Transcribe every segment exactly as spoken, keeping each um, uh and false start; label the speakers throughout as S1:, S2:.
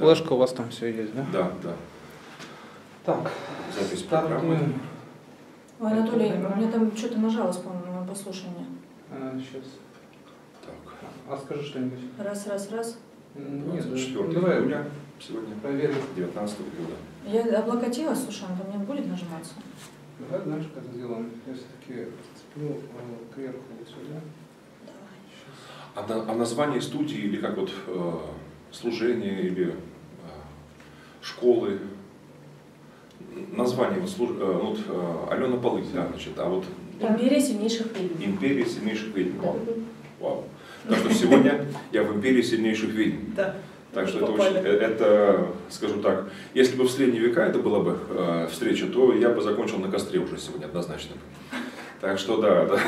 S1: Флешка у вас там все есть, да?
S2: Да, да.
S1: Так,
S2: запись программы.
S3: Ой, Анатолий, у меня там что-то нажалось, по-моему, на послушание.
S1: А, сейчас.
S2: Так.
S1: А скажи что-нибудь.
S3: Раз, раз, раз.
S1: Нет,
S2: четвёртого
S1: давай
S2: июля сегодня.
S1: проверим.
S2: девятнадцатого июля.
S3: Я облокотилась, слушай, она по мне будет нажиматься?
S1: Давай, знаешь, как сделаем? Я все-таки цеплю кверху вот сюда.
S3: Давай.
S2: А, на, а название студии или как вот э, служение или э, школы? Название вот, служ... э, вот э, Алена Полынь, да, значит, а вот
S3: Империя сильнейших ведьм.
S2: Империя сильнейших ведьм.
S3: Да.
S2: Вау. Так что сегодня я в Империи сильнейших ведьм.
S3: Да.
S2: Так что это, очень, это, скажу так, если бы в средние века это была бы э, встреча, то я бы закончил на костре уже сегодня однозначно. Так что да, да.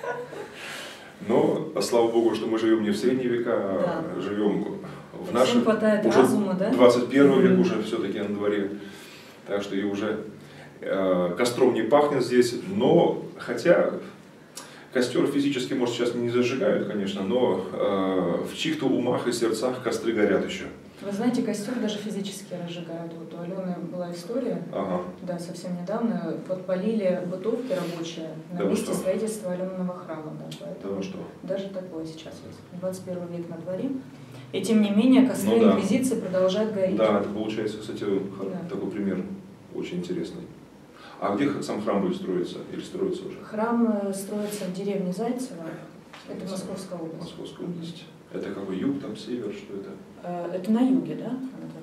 S2: Но слава Богу, что мы живем не в средние века, а
S3: Да.
S2: живем в нашем
S3: уже разума, да?
S2: двадцать первый век уже все-таки на дворе. Так что и уже э, костром не пахнет здесь, но хотя костер физически, может, сейчас не зажигают, конечно, но э, в чьих-то умах и сердцах костры горят еще.
S3: Вы знаете, костер даже физически разжигают. Вот у Алены была история,
S2: Ага.
S3: да, совсем недавно, подпалили бытовки рабочие на
S2: Да вы
S3: месте
S2: что?
S3: строительства Алениного храма. Да, поэтому
S2: Да вы что?
S3: даже такое сейчас есть. двадцать первый век на дворе. И тем не менее, костры
S2: Ну да.
S3: инквизиции продолжают гореть.
S2: Да, это получается, кстати,
S3: Да.
S2: такой пример очень интересный. А где сам храм будет строиться или строится уже?
S3: Храм э, строится в деревне Зайцево, это Московская область.
S2: Московская область. Это какой юг, там север, что это?
S3: Э, Это на юге, да?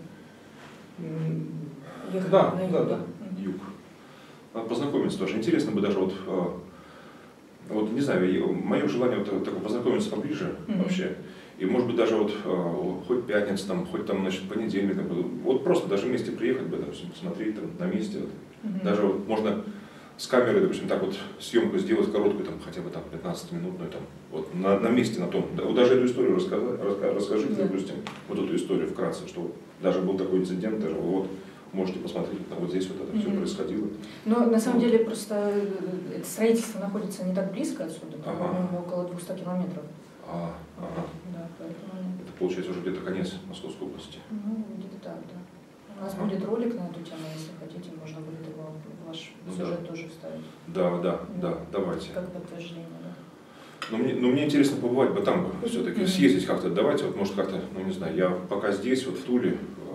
S1: М,
S3: Ехать
S1: Да,
S3: на юг,
S1: да, да.
S3: Мгм.
S2: Юг. Надо познакомиться тоже. Интересно бы даже вот, а, вот не знаю, я- мое желание вот такое познакомиться поближе
S3: Мгм.
S2: вообще. И может быть даже вот а, хоть пятница, там, хоть там, значит, понедельник, там, вот просто даже вместе приехать бы, допустим, посмотреть там на месте. Вот.
S3: Мгм.
S2: Даже вот можно с камерой, допустим, так вот съемку сделать короткую, там, хотя бы там пятнадцатиминутную, там, вот на, на месте, на том. Да, вот даже эту историю рассказать, раска- расскажите,
S3: Да.
S2: допустим, вот эту историю вкратце, что вот даже был такой инцидент, даже вот можете посмотреть, вот, вот здесь вот это все
S3: Мгм.
S2: происходило.
S3: Но на самом деле просто э, это строительство находится не так близко отсюда, там,
S2: Ага.
S3: по-моему, около двухсот километров.
S2: А, ага.
S3: Да, поэтому,
S2: Это получается уже где-то конец Московской области.
S3: ну, где-то так, да. У нас
S2: Ага.
S3: будет ролик на эту тему, если хотите, можно будет его в ваш
S2: Ну
S3: сюжет тоже вставить.
S2: Да, да, да, давайте.
S3: Как подтверждение, да.
S2: Но мне, но мне интересно побывать бы там бы, все-таки
S3: Мгм.
S2: съездить как-то. Давайте, вот может как-то, ну не знаю, я пока здесь, вот в Туле.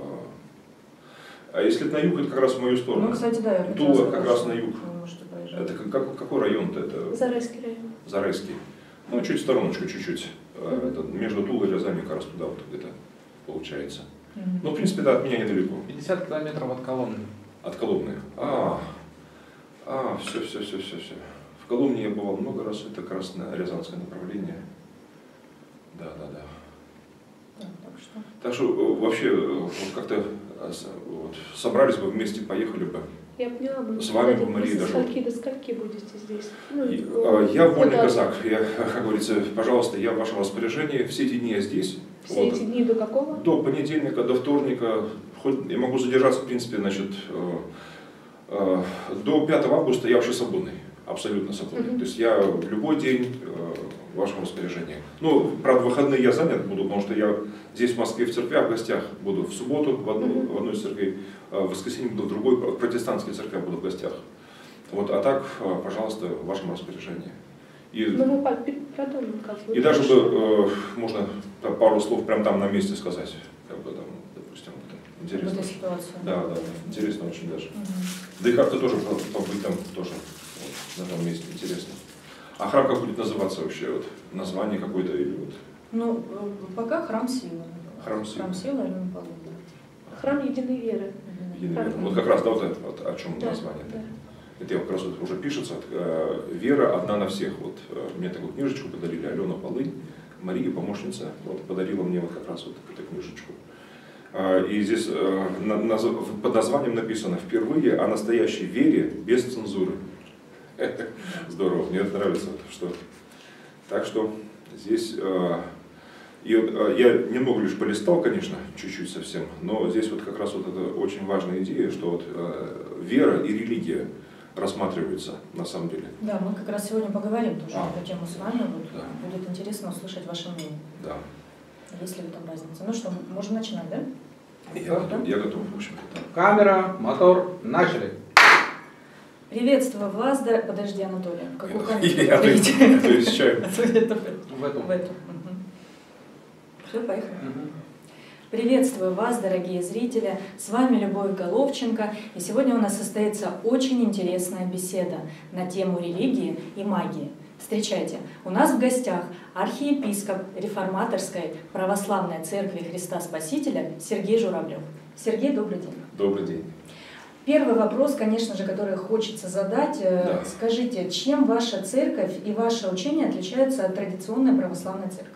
S2: А если это на юг, это как раз в мою сторону.
S3: Ну, кстати, да, я хотела
S2: Тула
S3: сказать,
S2: как раз
S3: что
S2: на юг.
S3: вы можете проезжать.
S2: Это как, как- какой район-то? Это
S4: Зарайский район.
S2: Зарайский. Ну, чуть в стороночку, чуть-чуть. Э,
S4: Мгм.
S2: это между Тулой и Рязанью как раз туда вот где-то получается.
S3: Мгм.
S2: Ну, в принципе, да, от меня недалеко.
S1: пятьдесят километров от Коломны.
S2: От Коломны. А, а, все, все, все, все, все. В Коломне я бывал много раз, это как раз на Рязанское направление. Да, да, да.
S3: Да, так что.
S2: Так что э, вообще э, вот как-то э, с- вот, собрались бы вместе, поехали бы.
S4: Я поняла, вы
S2: С вами,
S4: сказали,
S2: Мария,
S4: вы
S2: даже
S4: со скольки до скольки будете здесь? Ну,
S2: И,
S4: э,
S2: э, Я вольный
S4: куда?
S2: казак, я, как говорится, пожалуйста, я в вашем распоряжении, все эти дни я здесь.
S4: Все
S2: Вот.
S4: эти дни до какого?
S2: До понедельника, до вторника, хоть я могу задержаться, в принципе, значит, э, э, до пятого августа я вообще свободный, абсолютно свободный.
S4: Мгм.
S2: То есть я в любой день э, в вашем распоряжении. Ну, правда, в выходные я занят буду, потому что я здесь в Москве в церквях в гостях буду в субботу в, одну,
S4: Мгм.
S2: в одной церкви, а в воскресенье буду в другой, в протестантской церкви буду в гостях. Вот, а так, э, пожалуйста, в вашем распоряжении. И,
S4: Ну, мы по- продумаем, как вы.
S2: и даже бы,
S4: решите.
S2: э, можно там пару слов прям там на месте сказать, как бы там, допустим, это
S3: В
S2: интересно.
S3: этой ситуации.
S2: Да, да, интересно очень даже.
S3: Мгм.
S2: Да и как-то тоже по- побыть там тоже вот, на том месте интересно. А храм как будет называться вообще? Вот, название какое-то или вот
S3: Ну, э, пока храм силы.
S2: Храм силы.
S3: Храм силы, Алена Павловна.
S4: Храм единой веры.
S2: единый веры? Вот как раз, да, вот, это, вот о чем
S4: Да,
S2: название.
S4: да.
S2: Это я как раз вот уже пишется. э, Вера одна на всех. Вот э, мне такую книжечку подарили, Алена Полынь, Мария, помощница, вот, подарила мне вот как раз вот эту книжечку. А, И здесь э, на- наз- под названием написано «Впервые о настоящей вере без цензуры». Здорово, мне это нравится. вот, Что... Так что здесь э, и, вот, э, я немного лишь полистал, конечно, чуть-чуть совсем, но здесь вот как раз вот это очень важная идея, что вот э, вера и религия рассматриваются на самом деле.
S3: Да, мы как раз сегодня поговорим тоже
S2: А.
S3: на эту тему с вами. Вот,
S2: Да.
S3: Будет интересно услышать ваше мнение.
S2: Да.
S3: Есть ли в этом разница? Ну что, можем начинать, да?
S2: Я, готов, я готов, в общем-то. Да.
S1: Камера, мотор, начали.
S3: Приветствую вас, да... Подожди, Анатолий, в какую камеру вы
S2: Я
S3: говорите?
S2: изучаю.
S1: В эту.
S3: В эту. Все, поехали. Приветствую вас, дорогие зрители, с вами Любовь Головченко, и сегодня у нас состоится очень интересная беседа на тему религии и магии. Встречайте, у нас в гостях архиепископ Реформаторской Православной Церкви Христа Спасителя Сергей Журавлев. Сергей, добрый день.
S2: Добрый день.
S3: Первый вопрос, конечно же, который хочется задать.
S2: Да.
S3: Скажите, чем ваша церковь и ваше учение отличаются от традиционной православной церкви?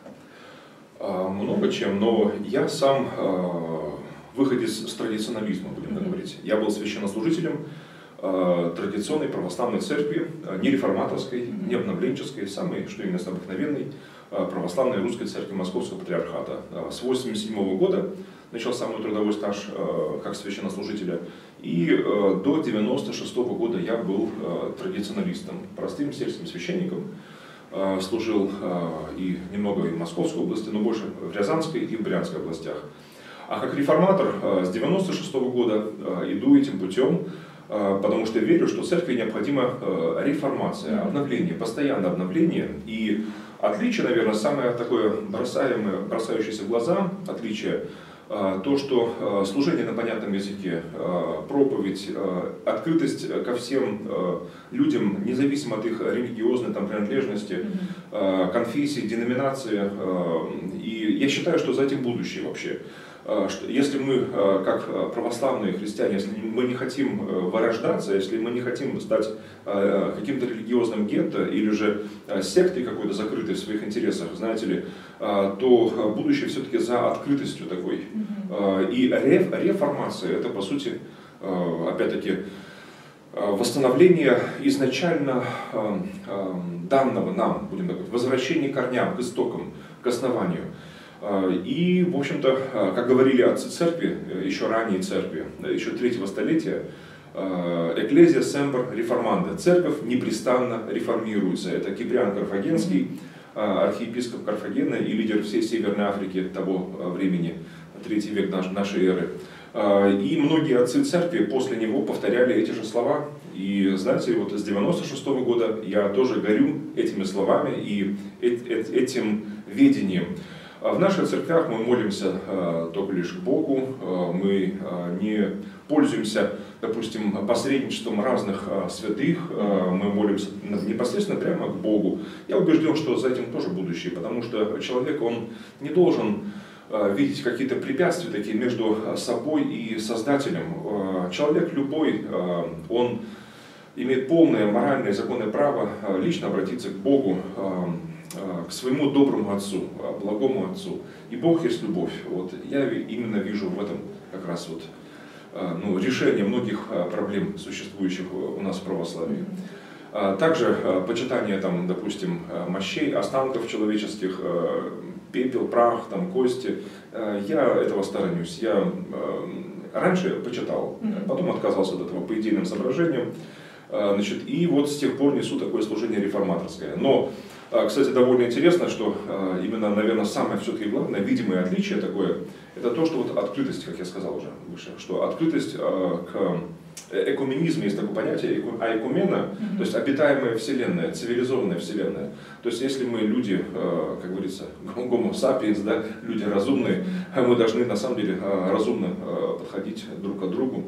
S2: Много чем, но я сам выходец с традиционализма, будем так говорить. Я был священнослужителем традиционной православной церкви, не реформаторской, не обновленческой, самой, что именно обыкновенной, православной русской церкви Московского патриархата. С восемьдесят седьмого года начался мой трудовой стаж как священнослужителя, и до девяносто шестого года я был традиционалистом, простым сельским священником. Служил и немного и в Московской области, но больше в Рязанской и в Брянской областях. А как реформатор с девяносто шестого года иду этим путем, потому что верю, что церкви необходима реформация, обновление, постоянное обновление. И отличие, наверное, самое такое бросаемое, бросающееся в глаза отличие, то, что служение на понятном языке, проповедь, открытость ко всем людям, независимо от их религиозной там, принадлежности, конфессии, деноминации. И я считаю, что за этим будущее вообще. Если мы, как православные христиане, если мы не хотим вырождаться, если мы не хотим стать каким-то религиозным гетто или же сектой какой-то закрытой в своих интересах, знаете ли, то будущее все-таки за открытостью такой. И реформация — это, по сути, опять-таки, восстановление изначально данного нам, будем так говорить, возвращение к корням, к истокам, к основанию. И, в общем-то, как говорили отцы церкви, еще ранние церкви, еще третьего столетия, «Ecclesia semper reformanda» — церковь непрестанно реформируется. Это Киприан Карфагенский, архиепископ Карфагена и лидер всей Северной Африки того времени, третий век нашей эры. И многие отцы церкви после него повторяли эти же слова. И знаете, вот с девяносто шестого года я тоже горю этими словами и этим видением. В наших церквях мы молимся э, только лишь к Богу, э, мы э, не пользуемся, допустим, посредничеством разных э, святых, э, мы молимся непосредственно прямо к Богу. Я убежден, что за этим тоже будущее, потому что человек, он не должен э, видеть какие-то препятствия такие между собой и Создателем. Э, человек любой, э, он имеет полное моральное и законное право э, лично обратиться к Богу, э, к своему доброму Отцу, благому Отцу. И Бог есть любовь. Вот я именно вижу в этом как раз вот, ну, решение многих проблем, существующих у нас в православии. Также почитание, там, допустим, мощей, останков человеческих, пепел, прах, там, кости. Я этого сторонюсь. Я раньше почитал, потом отказался от этого по идейным соображениям. Значит, и вот с тех пор несу такое служение реформаторское. Но, кстати, довольно интересно, что именно, наверное, самое все-таки главное, видимое отличие такое, это то, что вот открытость, как я сказал уже выше, что открытость к экуменизму, есть такое понятие, аэкумена, mm-hmm. то есть обитаемая вселенная, цивилизованная вселенная. То есть если мы люди, как говорится, гомо сапиенс, да, люди разумные, мы должны на самом деле разумно подходить друг к другу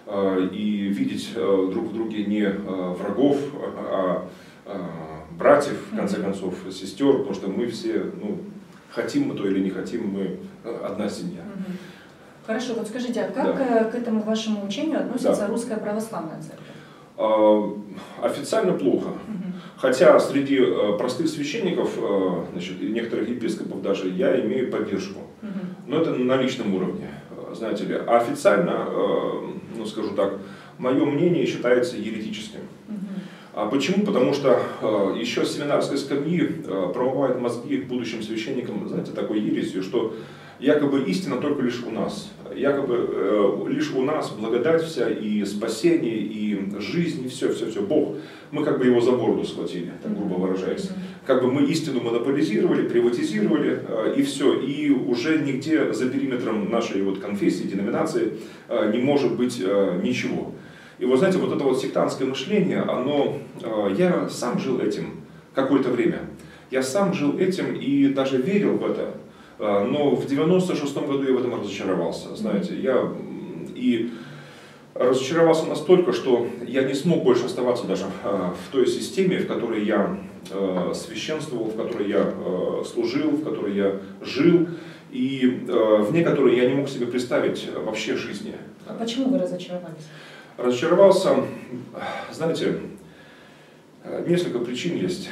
S2: и видеть друг в друге не врагов, а братьев, в конце концов, сестер, потому что мы все, ну, хотим мы то или не хотим, мы одна семья.
S3: Хорошо, вот скажите, а как
S2: да.
S3: к этому вашему учению относится
S2: да.
S3: Русская Православная Церковь?
S2: Официально плохо. Угу. Хотя среди простых священников, значит, и некоторых епископов даже, я имею поддержку. Угу. Но это на личном уровне, знаете ли. А официально, ну скажу так, мое мнение считается еретическим. Угу. А почему? Потому что э, еще с семинарской скамьи э, промывают мозги будущим священникам, знаете, такой ересью, что якобы истина только лишь у нас. якобы э, лишь у нас благодать вся, и спасение, и жизнь, и все, все, все, Бог. Мы как бы его за бороду схватили, так грубо выражаясь. Как бы мы истину монополизировали, приватизировали, э, и все. И уже нигде за периметром нашей вот конфессии, деноминации э, не может быть э, ничего. И вот знаете, вот это вот сектантское мышление, оно, э, я сам жил этим какое-то время. Я сам жил этим и даже верил в это. Но в девяносто шестом году я в этом разочаровался, знаете, я и разочаровался настолько, что я не смог больше оставаться даже в той системе, в которой я священствовал, в которой я служил, в которой я жил, и вне которой я не мог себе представить вообще жизни.
S3: А почему вы разочаровались?
S2: Разочаровался, знаете, несколько причин есть.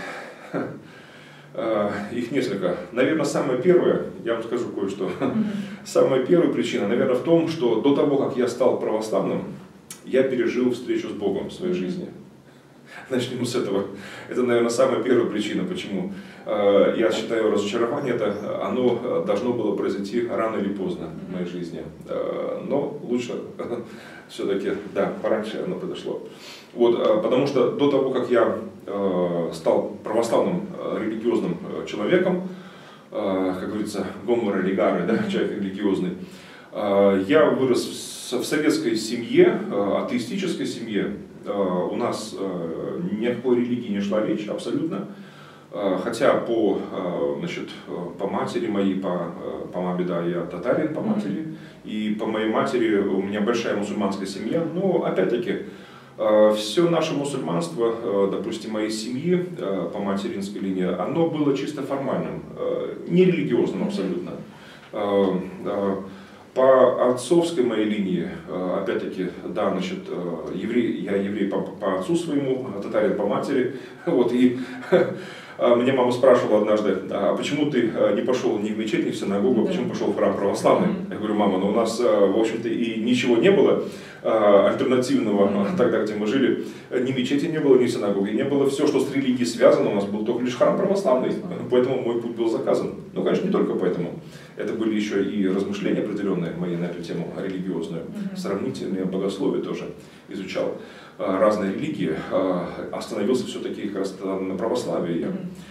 S2: Их несколько. Наверное, самая первая, я вам скажу кое-что, mm-hmm. самая первая причина, наверное, в том, что до того, как я стал православным, я пережил встречу с Богом в своей жизни. Начнем с этого. Это, наверное, самая первая причина, почему я считаю, разочарование это, оно должно было произойти рано или поздно в моей жизни. Но лучше все-таки, да, пораньше оно произошло. Вот, потому что до того, как я стал православным религиозным человеком, как говорится, гомо религаре, да, человек религиозный, я вырос в советской семье, атеистической семье. У нас ни о какой религии не шла речь, абсолютно. Хотя по, значит, по матери моей, по, по маме, да, я татарин по матери, и по моей матери у меня большая мусульманская семья, но опять-таки все наше мусульманство, допустим, моей семьи по материнской линии, оно было чисто формальным, не религиозным абсолютно. По отцовской моей линии, опять-таки, да, значит, еврей, я еврей по, по отцу своему, татарин по матери, вот, и меня мама спрашивала однажды, а почему ты не пошел ни в мечеть, ни в синагогу, а почему пошел в храм православный? Я говорю, мама, ну у нас, в общем-то, и ничего не было альтернативного тогда, где мы жили, ни мечети не было, ни синагоги не было, все, что с религией связано, у нас был только лишь храм православный, поэтому мой путь был заказан. Ну, конечно, не только поэтому. Это были еще и размышления определенные мои на эту тему религиозную, сравнительные, богословие тоже изучал. Разные религии, остановился все-таки как раз на православии.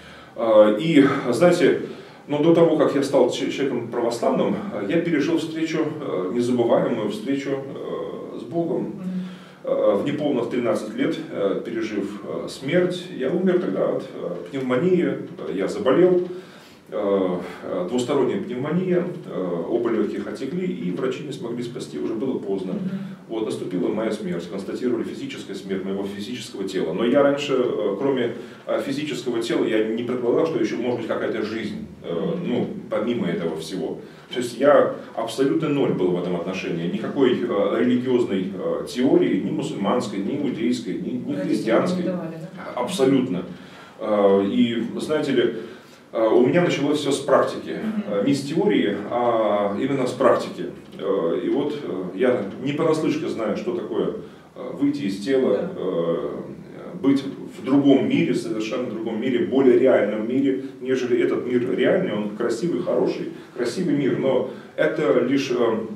S2: И, знаете, но до того, как я стал человеком православным, я пережил встречу, незабываемую встречу с Богом. В неполных тринадцать лет, пережив смерть, я умер тогда от пневмонии, я заболел. Двусторонняя пневмония, оба легких отекли, и врачи не смогли спасти, уже было поздно. Вот, наступила моя смерть, констатировали физическая смерть моего физического тела. Но я раньше, кроме физического тела, я не предполагал, что еще может быть какая-то жизнь, ну, помимо этого всего. То есть я абсолютно ноль был в этом отношении. Никакой религиозной теории, ни мусульманской, ни иудейской, ни, ни христианской. Давали, да? Абсолютно. И, знаете ли, у меня началось все с практики, не с теории, а именно с практики. И вот я не понаслышке знаю, что такое выйти из тела, быть в другом мире, совершенно другом мире, более реальном мире, нежели этот мир реальный. Он красивый, хороший, красивый мир, но это лишь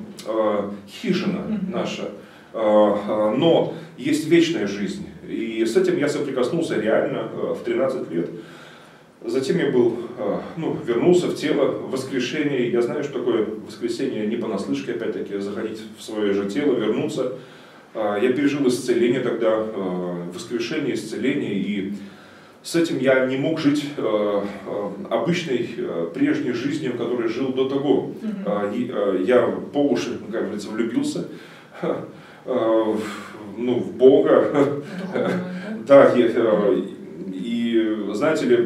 S2: хижина наша. Но есть вечная жизнь. И с этим я соприкоснулся реально в тринадцать лет. Затем я был, ну, вернулся в тело, воскрешение. Я знаю, что такое воскресение не понаслышке, опять-таки, заходить в свое же тело, вернуться. Я пережил исцеление тогда, воскрешение, исцеление. И с этим я не мог жить обычной, прежней жизнью, которой жил до того. Mm-hmm. Я по уши, как говорится, влюбился, ну, в Бога. Да, я... И, знаете ли,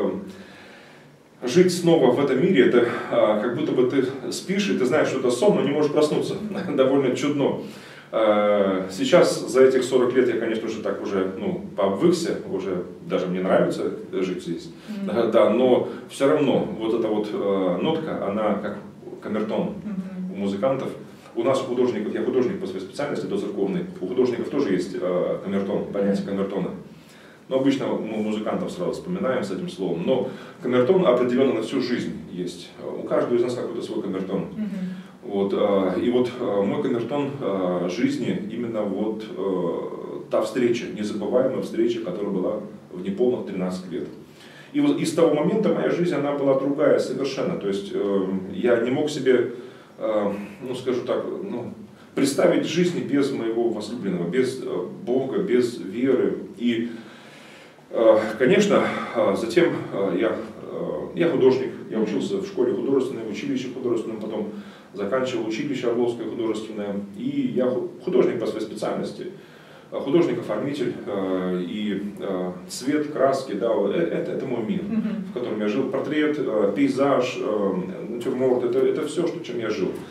S2: жить снова в этом мире, это как будто бы ты спишь, и ты знаешь, что это сон, но не можешь проснуться. Довольно чудно. Сейчас, за этих сорок лет, я, конечно же, так уже, ну, пообвыкся, уже даже мне нравится жить здесь. Mm-hmm. Да, но все равно вот эта вот нотка, она как камертон mm-hmm. у музыкантов. У нас, у художников, я художник по своей специальности, доцерковный, у художников тоже есть камертон, понятие камертона. Но обычно мы музыкантов сразу вспоминаем с этим словом. Но камертон определенно на всю жизнь есть. У каждого из нас какой-то свой камертон. Mm-hmm. Вот, и вот мой камертон жизни именно вот та встреча, незабываемая встреча, которая была в неполных тринадцать лет. И вот и с того момента моя жизнь, она была другая совершенно. То есть я не мог себе, ну скажу так, ну, представить жизнь без моего возлюбленного, без Бога, без веры. И, конечно, затем я, я художник, я учился в школе художественной, в училище художественном, потом заканчивал училище Орловское художественное. И я художник по своей специальности, художник-оформитель, и цвет, краски, да, это, это мой мир, в котором я жил. Портрет, пейзаж, натюрморт, это, это все, что, чем я жил.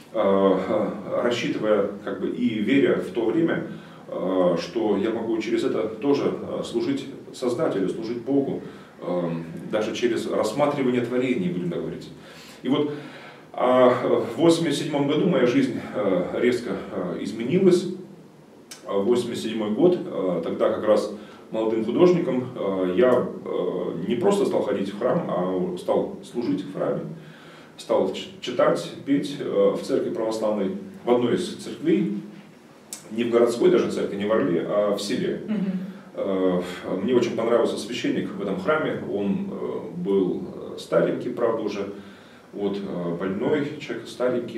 S2: Рассчитывая как бы, и веря в то время, что я могу через это тоже служить Создателю, служить Богу, даже через рассматривание творений, будем говорить. И вот в восемьдесят седьмом году моя жизнь резко изменилась. восемьдесят седьмой год, тогда как раз молодым художником я не просто стал ходить в храм, а стал служить в храме. Стал читать, петь в церкви православной, в одной из церквей, не в городской даже церкви, не в Орле, а в селе. Mm-hmm. Мне очень понравился священник в этом храме, он был старенький, правда, уже, вот, больной человек, старенький,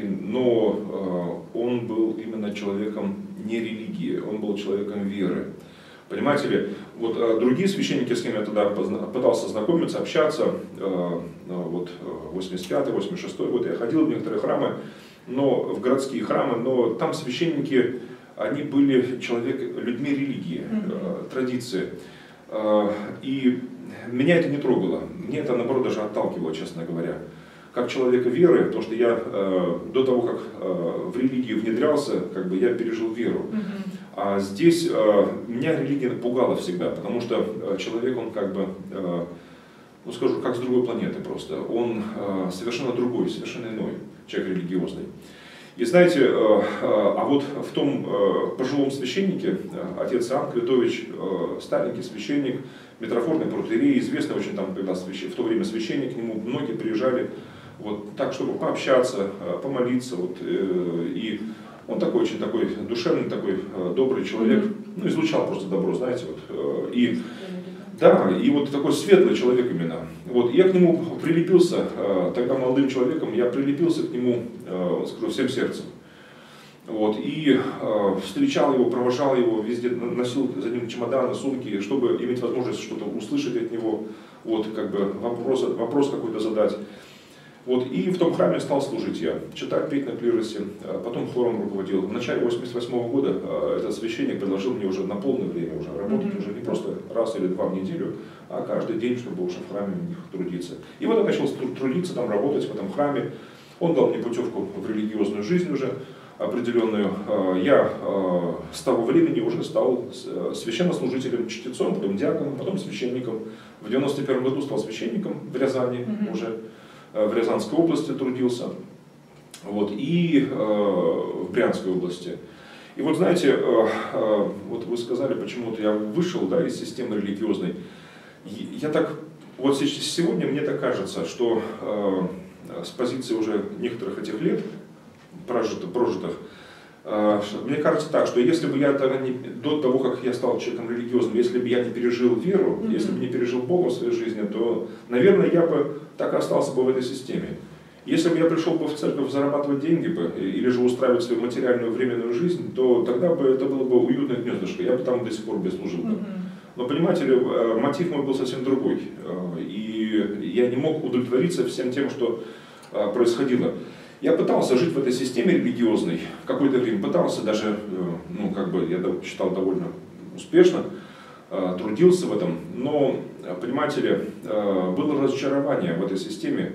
S2: но он был именно человеком не религии, он был человеком веры. Понимаете ли, вот другие священники, с кем я тогда пытался знакомиться, общаться, вот восемьдесят пятый, восемьдесят шестой год, я ходил в некоторые храмы, но в городские храмы, но там священники, они были человек, людьми религии, mm-hmm. традиции. И меня это не трогало, мне это наоборот даже отталкивало, честно говоря. Как человека веры, то что я э, до того, как э, в религию внедрялся, как бы я пережил веру. Mm-hmm. А здесь э, меня религия пугала всегда, потому что э, человек, он как бы, э, ну скажу, как с другой планеты просто. Он э, совершенно другой, совершенно иной человек религиозный. И знаете, э, э, а вот в том э, пожилом священнике, э, отец Иоанн Клетович, э, старенький священник, митрофорный протоиерей, известный очень там, когда священ... в то время священник, к нему многие приезжали, вот так, чтобы пообщаться, помолиться, вот, э, и он такой очень такой душевный, такой э, добрый человек, ну, излучал просто добро, знаете, вот, э, и, да, и вот такой светлый человек именно. Вот, я к нему прилепился, э, тогда молодым человеком, я прилепился к нему, э, скажу, всем сердцем. Вот, и э, встречал его, провожал его, везде носил за ним чемоданы, сумки, чтобы иметь возможность что-то услышать от него, вот, как бы вопрос, вопрос какой-то задать. Вот, и в том храме стал служить я, читать, петь на клиросе, потом хором руководил. В начале восемьдесят восьмого года этот священник предложил мне уже на полное время уже работать, mm-hmm. уже не просто раз или два в неделю, а каждый день, чтобы уже в храме у них трудиться. И вот я начал трудиться, там работать в этом храме. Он дал мне путевку в религиозную жизнь уже определенную. Я с того времени уже стал священнослужителем, чтецом, потом диаконом, потом священником. В девяносто первом году стал священником в Рязани mm-hmm. уже. В Рязанской области трудился, вот, и э, в Брянской области. И вот знаете, э, э, вот вы сказали, почему-то я вышел, да, из системы религиозной. Я так, вот сегодня мне так кажется, что э, с позиции уже некоторых этих лет, прожитых, прожитых э, мне кажется так, что если бы я не, до того, как я стал человеком религиозным, если бы я не пережил веру, mm-hmm. если бы не пережил Бога в своей жизни, то, наверное, я бы так и остался бы в этой системе. Если бы я пришел бы в церковь зарабатывать деньги бы, или же устраивать свою материальную временную жизнь, то тогда бы это было бы уютное гнездышко, я бы там до сих пор бы служил бы. Mm-hmm. Но понимаете ли, мотив мой был совсем другой. И я не мог удовлетвориться всем тем, что происходило. Я пытался жить в этой системе религиозной, в какое-то время пытался, даже, ну, как бы, я считал довольно успешно, трудился в этом, но, понимаете ли, было разочарование в этой системе.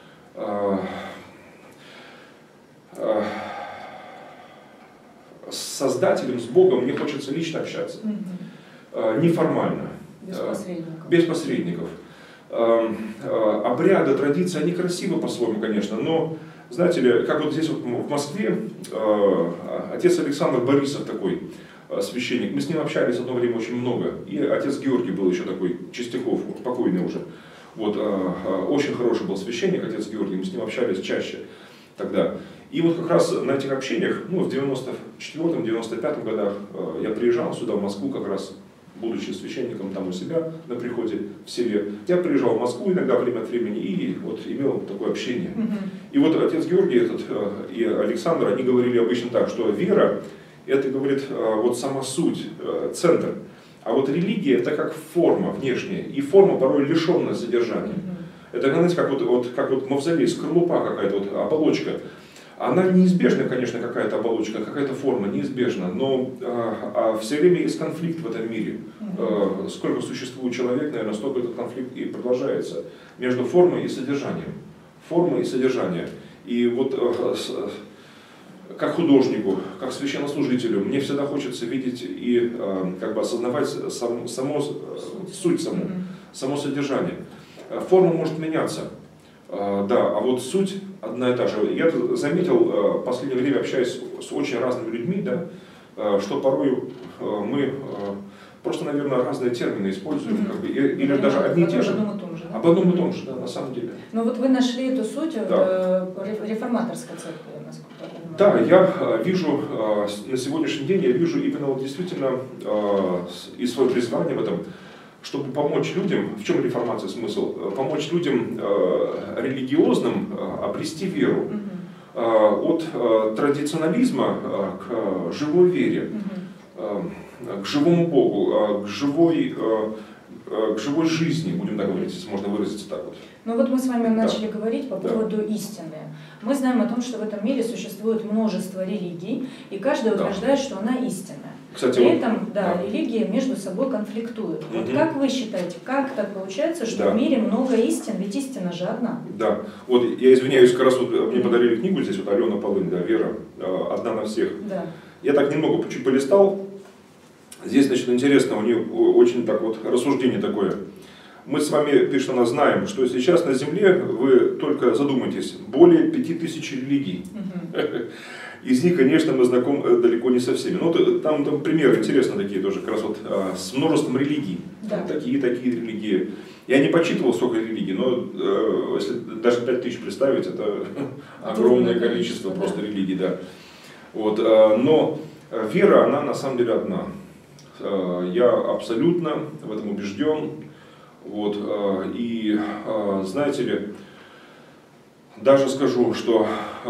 S2: С Создателем, с Богом мне хочется лично общаться, mm-hmm. неформально, без посредников. без посредников. Обряды, традиции, они красивы по-своему, конечно, но, знаете ли, как вот здесь вот в Москве, отец Александр Борисов такой, священник, мы с ним общались одно время очень много, и отец Георгий был еще такой, Чистяков, покойный уже, вот, очень хороший был священник, отец Георгий, мы с ним общались чаще тогда. И вот как раз на этих общениях, ну, в девяносто четвёртом — девяносто пятом годах я приезжал сюда, в Москву, как раз будучи священником там у себя на приходе в селе. Я приезжал в Москву иногда время от времени и вот имел такое общение. Mm-hmm. И вот отец Георгий этот, и Александр, они говорили обычно так, что вера — это, говорит, вот сама суть, центр. А вот религия — это как форма внешняя, и форма порой лишенная содержания. Mm-hmm. Это, знаете, как вот, вот, как вот мавзолей, скорлупа какая-то, вот оболочка. Она неизбежна, конечно, какая-то оболочка, какая-то форма, неизбежна, но а, а все время есть конфликт в этом мире. А, сколько существует человек, наверное, столько этот конфликт и продолжается между формой и содержанием. Форма и содержание. И вот а, с, как художнику, как священнослужителю, мне всегда хочется видеть и а, как бы осознавать сам, само, суть саму, само содержание. Форма может меняться. Uh, да, а вот суть одна и та же. Я заметил uh, в последнее время, общаясь с очень разными людьми, да, uh, что порой uh, мы uh, просто, наверное, разные термины используем, mm-hmm. как бы, и, или даже одни и те же.
S3: Об одном и том же, да?
S2: Об одном и том же, да, на самом деле.
S3: Ну вот вы нашли эту суть
S2: да.
S3: в реформаторской церкви, насколько я понимаю.
S2: Да, я uh, вижу, uh, на сегодняшний день я вижу именно вот действительно uh, и свое призвание в этом, чтобы помочь людям, в чем реформация смысл? Помочь людям э, религиозным э, обрести веру. Э, от э, традиционализма э, к живой вере, э, к живому Богу, э, к, живой, э, э, к живой жизни, будем так говорить, если можно выразиться так вот.
S3: Ну вот мы с вами начали
S2: да.
S3: говорить по
S2: да.
S3: поводу истины. Мы знаем о том, что в этом мире существует множество религий, и каждая
S2: да.
S3: утверждает, что она истинная.
S2: Кстати,
S3: При
S2: вот,
S3: этом, да,
S2: да.
S3: религии между собой конфликтуют.
S2: Угу.
S3: Вот как вы считаете, как так получается, что
S2: да.
S3: в мире много истин, ведь истина же одна?
S2: Да. Вот я извиняюсь, как раз вот мне подарили книгу здесь, вот Алена Полынь, да, «Вера, одна на всех». Да. Я так немного чуть полистал. Здесь, значит, интересно, у нее очень так вот рассуждение такое. Мы с вами, пишет она, знаем, что сейчас на Земле, вы только задумайтесь, более пяти тысяч религий. Угу. Из них, конечно, мы знакомы далеко не со всеми. Но там, там примеры интересные такие тоже, как раз вот а, с множеством религий. Да. Такие, такие религии. Я не подсчитывал, сколько религий, но э, если даже пять тысяч представить, это огромное количество, количество да. просто религий, да. Вот, э, но вера, она на самом деле одна. Э, я абсолютно в этом убежден. Вот, э, и, э, знаете ли, даже скажу, что э,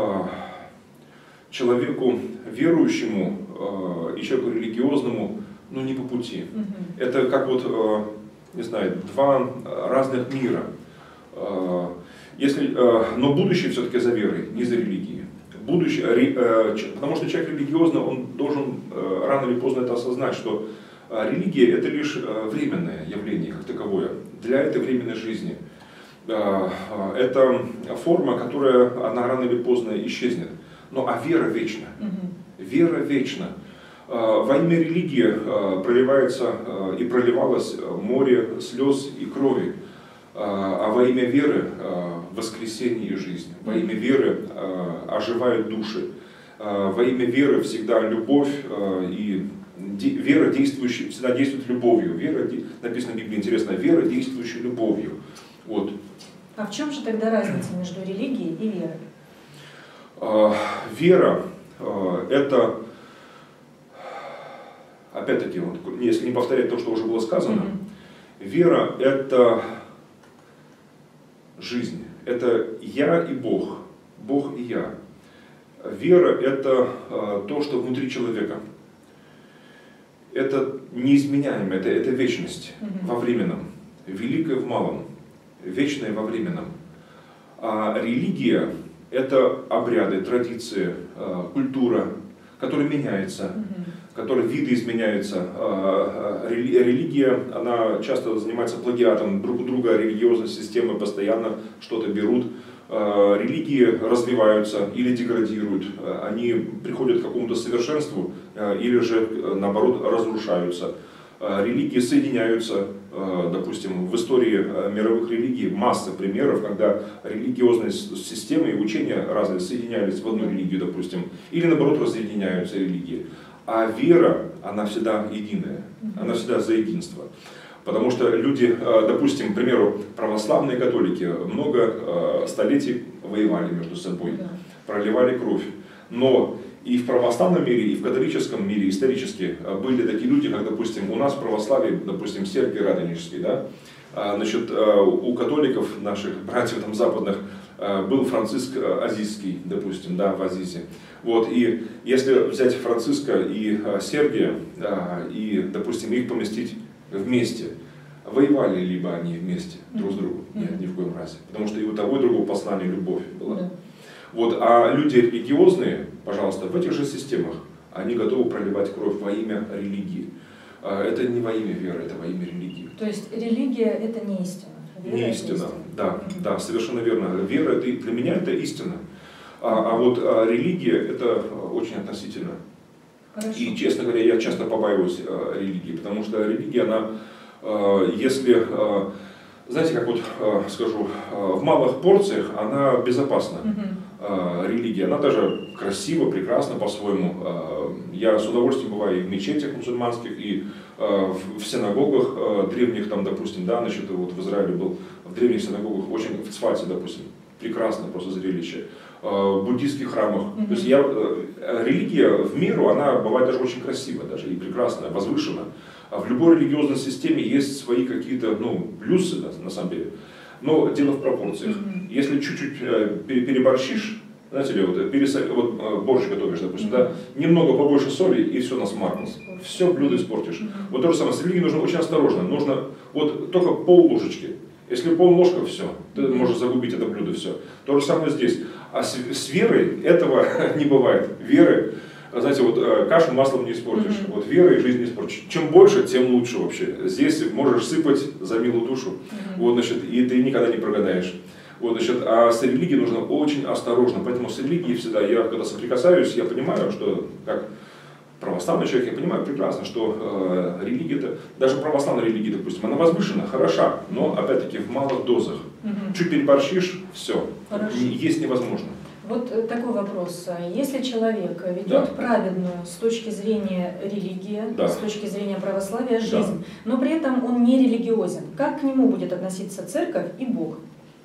S2: человеку верующему э, и человеку религиозному, ну, не по пути. Mm-hmm. Это как вот, э, не знаю, два разных мира. Э, если, э, но будущее все-таки за верой, не за религией. Будущее, э, потому что человек религиозный, он должен э, рано или поздно это осознать, что э, религия это лишь э, временное явление, как таковое, для этой временной жизни. Э, э, это форма, которая, она рано или поздно исчезнет. Ну, а вера вечна. Угу. Вера вечна. Во имя религии проливается и проливалось море слез и крови. А во имя веры воскресение и жизнь. Во имя веры оживают души. Во имя веры всегда любовь и вера, действующая, всегда действует любовью. Вера, написано в Библии, интересно, вера, действующая любовью. Вот.
S3: А в чем же тогда разница между религией и верой?
S2: Вера – это, опять-таки, если не повторять то, что уже было сказано, mm-hmm. вера – это жизнь, это я и Бог, Бог и я. Вера – это то, что внутри человека. Это неизменяемое, это, это вечность mm-hmm. во временном, великое в малом, вечное во временном. А религия – это обряды, традиции, культура, которая меняется, mm-hmm. которой виды изменяются. Религия, она часто занимается плагиатом друг у друга, религиозные системы постоянно что-то берут. Религии развиваются или деградируют, они приходят к какому-то совершенству или же, наоборот, разрушаются. Религии соединяются, допустим, в истории мировых религий масса примеров, когда религиозные системы и учения разные соединялись в одну религию, допустим, или наоборот разъединяются религии. А вера, она всегда единая, она всегда за единство. Потому что люди, допустим, к примеру, православные католики много столетий воевали между собой. проливали кровь. Но и в православном мире, и в католическом мире исторически были такие люди, как, допустим, у нас в православии, допустим, в церкви Радонежской, да, значит, у католиков, наших братьев там западных, был Франциск Азийский, допустим, да, в Азизе. Вот, и если взять Франциска и Сергия, и, допустим, их поместить вместе, воевали либо они вместе друг с другом? Нет, ни в коем разе. Потому что и у того, и у другого послания любовь была. Да. Вот, а люди религиозные, пожалуйста, в этих же системах, они готовы проливать кровь во имя религии. Это не во имя веры, это во имя религии.
S3: То есть религия это не истина? Вера
S2: не истина, истина. Да, да, совершенно верно. Вера это, для меня это истина. А, а вот а, религия это очень относительно. Хорошо. И, честно говоря, я часто побаиваюсь а, религии, потому что религия, она, а, если, а, знаете, как вот а, скажу, а, в малых порциях она безопасна. Угу. А, религия, она даже красива, прекрасна по-своему. А, я с удовольствием бываю и в мечетях мусульманских, и а, в, в синагогах а, древних, там, допустим, да, значит, вот в Израиле был, в древних синагогах, очень в Цфате, допустим, прекрасно просто зрелище. В буддийских храмах. Mm-hmm. То есть я, религия в меру, она бывает даже очень красивая, даже и прекрасная, возвышена. А в любой религиозной системе есть свои какие-то, ну, плюсы, да, на самом деле. Но дело в пропорциях. Mm-hmm. Если чуть-чуть переборщишь, знаете ли, вот, пересол... вот борщ готовишь, допустим, mm-hmm. да, немного побольше соли, и все насмаркалось. Все блюдо испортишь. Mm-hmm. Вот то же самое, с религией нужно очень осторожно. Нужно вот только пол ложечки. Если пол-ложка, все, ты mm-hmm. можешь загубить это блюдо, все. То же самое здесь. А с, с верой этого не бывает. Веры, знаете, вот кашу маслом не испортишь. Mm-hmm. Вот верой жизнь не испортишь. Чем больше, тем лучше вообще. Здесь можешь сыпать за милую душу, mm-hmm. вот, значит, и ты никогда не прогадаешь. Вот, значит, а с религией нужно очень осторожно. Поэтому с религией всегда, я когда соприкасаюсь, я понимаю, что как православный человек, я понимаю прекрасно, что э, религия, даже православная религия, допустим, она возвышена, хороша, но опять-таки в малых дозах. Угу. Чуть переборщишь, все, есть невозможно.
S3: Вот такой вопрос. Если человек ведет да. праведную с точки зрения религии, да. с точки зрения православия жизнь, да. но при этом он не религиозен, как к нему будет относиться церковь и Бог?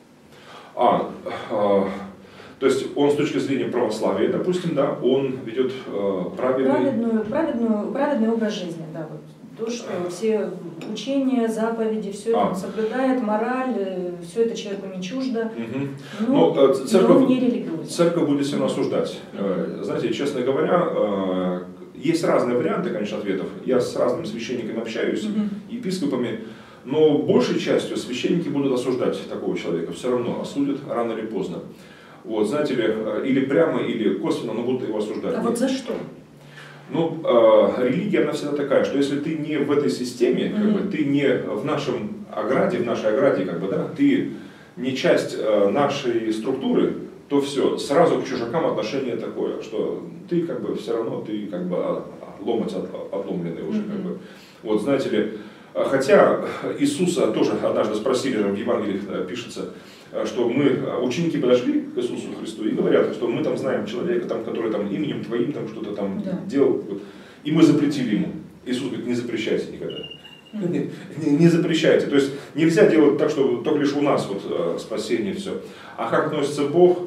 S2: А, а... То есть он с точки зрения православия, допустим, да, он ведет э, праведный...
S3: Праведную, праведную, праведный образ жизни, да, вот. То, что все учения, заповеди, все это а. он соблюдает, мораль, все это человеку не чуждо, угу. но, но, церковь, но он не религиозен.
S2: Церковь будет все равно осуждать. Угу. Знаете, честно говоря, есть разные варианты, конечно, ответов. Я с разными священниками общаюсь, угу. епископами, но большей частью священники будут осуждать такого человека, все равно осудят рано или поздно. Вот, знаете ли, или прямо, или косвенно, но будут его осуждать.
S3: А вот за что?
S2: Ну, э, религия, она всегда такая, что если ты не в этой системе, mm-hmm. как бы, ты не в нашем ограде, в нашей ограде, как бы, да, ты не часть э, нашей структуры, то все, сразу к чужакам отношение такое, что ты как бы все равно, ты как бы ломоть от, отломленный уже. Mm-hmm. Как бы. Вот, знаете ли, хотя Иисуса тоже однажды спросили, в Евангелии пишется, что мы, ученики подошли к Иисусу Христу и говорят, что мы там знаем человека, там, который там именем твоим там что-то там да. делал, и мы запретили ему. Иисус говорит, не запрещайте никогда. Mm-hmm. Не, не запрещайте. То есть нельзя делать так, что только лишь у нас вот спасение все. А как относится Бог?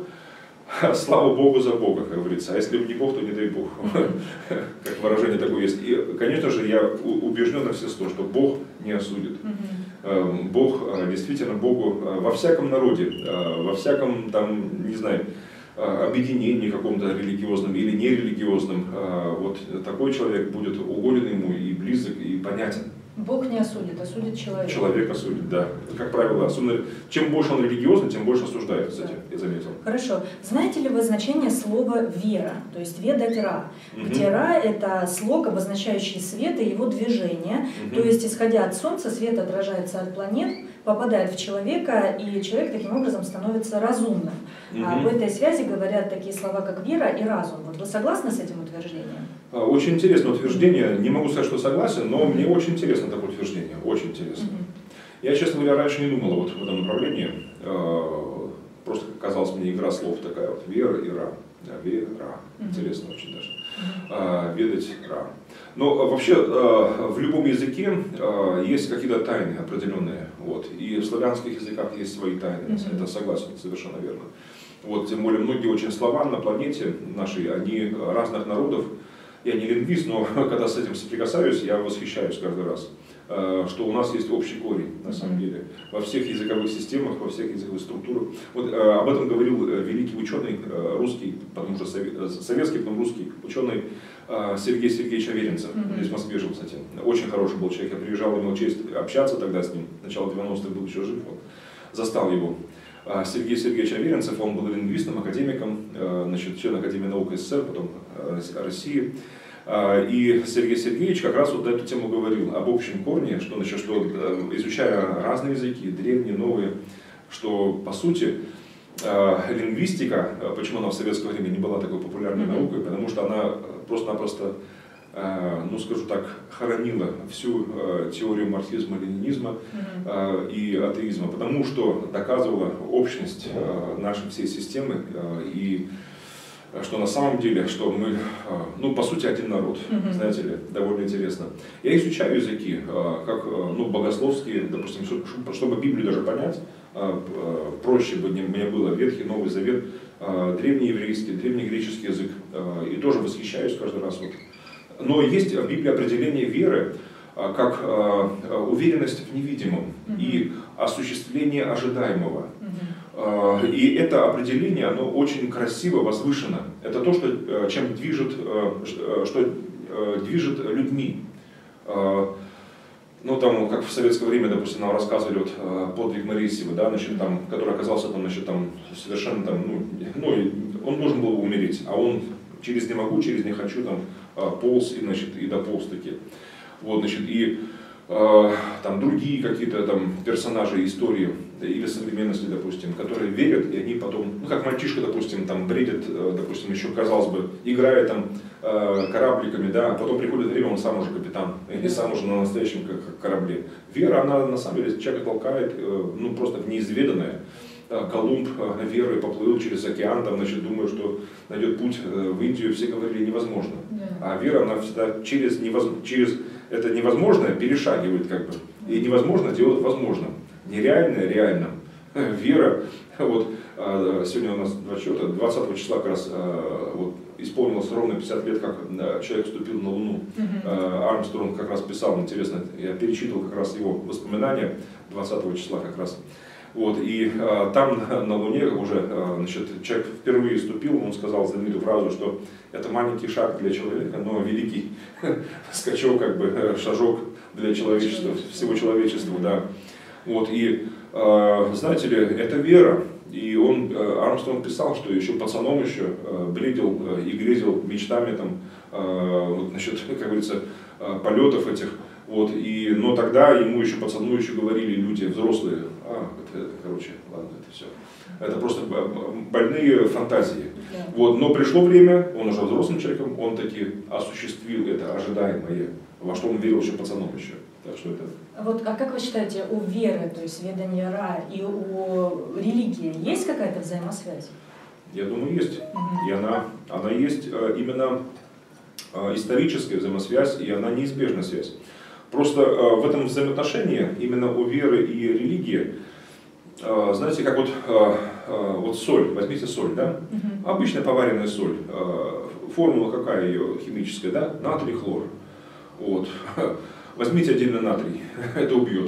S2: Слава Богу за Бога, как говорится. А если не Бог, то не дай Бог. Как выражение такое есть. И, конечно же, я убежден на все сто, что Бог не осудит. Бог, действительно, Богу во всяком народе, во всяком, там, не знаю, объединении каком-то религиозном или нерелигиозном, вот такой человек будет угоден ему и близок, и понятен.
S3: Бог не осудит, осудит человек.
S2: Человек осудит, да. Как правило, особенно, чем больше он религиозный, тем больше осуждает, кстати, да. я заметил.
S3: Хорошо. Знаете ли вы значение слова «вера», то есть «ведать ра»? Угу. Где «ра» — это слог, обозначающий свет и его движение, угу. то есть, исходя от Солнца, свет отражается от планет, попадает в человека, и человек таким образом становится разумным. Угу. А в этой связи говорят такие слова, как «вера» и «разум». Вот вы согласны с этим утверждением?
S2: Очень интересное утверждение. Не могу сказать, что согласен, но мне очень интересно такое утверждение. Очень интересно. Mm-hmm. Я, честно говоря, раньше не думал вот в этом направлении. Просто казалось мне игра слов такая вот. Вера и ра. Вера. Mm-hmm. Интересно очень даже. Mm-hmm. Ведать ра. Но вообще в любом языке есть какие-то тайны определенные. Вот. И в славянских языках есть свои тайны. Mm-hmm. Это согласен, совершенно верно. Вот, тем более многие очень слова на планете нашей, они разных народов. Я не лингвист, но когда с этим соприкасаюсь, я восхищаюсь каждый раз, что у нас есть общий корень, на самом деле, во всех языковых системах, во всех языковых структурах. Вот об этом говорил великий ученый русский, потом уже советский, потом русский ученый Сергей Сергеевич Аверинцев. Mm-hmm. Здесь в Москве жил, кстати. Очень хороший был человек. Я приезжал, имел честь общаться тогда с ним. Начало девяностых был еще жив. Вот. Застал его. Сергей Сергеевич Аверинцев, он был лингвистом, академиком, значит, член Академии наук СССР, потом России. И Сергей Сергеевич как раз вот эту тему говорил об общем корне, что, значит, что изучая разные языки, древние, новые, что по сути лингвистика, почему она в советское время не была такой популярной наукой, потому что она просто-напросто, ну скажу так, хоронила всю теорию марксизма-ленинизма и атеизма, потому что доказывала общность нашей всей системы и что на самом деле, что мы, ну, по сути, один народ, mm-hmm. знаете ли, довольно интересно. Я изучаю языки, как, ну, богословские, допустим, чтобы Библию даже понять, проще бы мне было Ветхий, Новый Завет, древнееврейский, древнегреческий язык, и тоже восхищаюсь каждый раз. Вот. Но есть в Библии определение веры как уверенность в невидимом mm-hmm. и осуществление ожидаемого. Mm-hmm. И это определение, оно очень красиво возвышено. Это то, что, чем движет, что движет людьми. Ну, там, как в советское время, допустим, нам рассказывали вот, подвиг Марии Сивы, да, значит, там, который оказался там, значит, там, совершенно, там, ну, ну, он должен был умереть, а он через не могу, через не хочу, там, полз и, значит, и дополз таки. Вот, значит, и э, там другие какие-то там персонажи истории или современности, допустим, которые верят, и они потом, ну, как мальчишка, допустим, там бредит, допустим, еще, казалось бы, играет там э, корабликами, да, а потом приходит время, он сам уже капитан, и сам уже на настоящем корабле. Вера, она на самом деле человека толкает, э, ну, просто в неизведанное. Колумб верой поплыл через океан, там, значит, думая, что найдет путь в Индию, все говорили невозможно. Yeah. А вера, она всегда через, невоз... через это невозможное перешагивает, как бы, и невозможно делает возможным. Нереальное реальным. Вера, вот, сегодня у нас двадцатого числа как раз вот, исполнилось ровно пятьдесят лет, как человек вступил на Луну. Uh-huh. Армстронг как раз писал, интересно, я перечитывал как раз его воспоминания двадцатого числа как раз. Вот, и а, там на, на Луне уже а, значит, человек впервые ступил, он сказал знаменитую фразу, что это маленький шаг для человека, но великий скачок, как бы, шажок для человечества, всего человечества. Да. Вот, и а, знаете ли, это вера. И он, Армстронг писал, что еще пацаном еще бредил и грезил мечтами, там, вот, насчет, как говорится, полетов этих. Вот, и, но тогда ему еще пацану еще говорили люди взрослые, а, это, короче, ладно, это все. Это просто больные фантазии. Yeah. Вот, но пришло время, он уже взрослым человеком, он таки осуществил это ожидаемое, во что он верил еще пацаном еще. Так что это...
S3: Вот, а как вы считаете, у веры, то есть ведания Ра, и у религии есть какая-то взаимосвязь?
S2: Я думаю, есть.
S3: Mm-hmm.
S2: И она, она есть именно историческая взаимосвязь, и она неизбежная связь. Просто э, в этом взаимоотношении, именно у веры и религии, э, знаете, как вот, э, э, вот соль, возьмите соль, да? Uh-huh. Обычная поваренная соль, э, формула какая ее химическая, да? Натрий, хлор. Вот. Возьмите отдельно натрий, это убьет.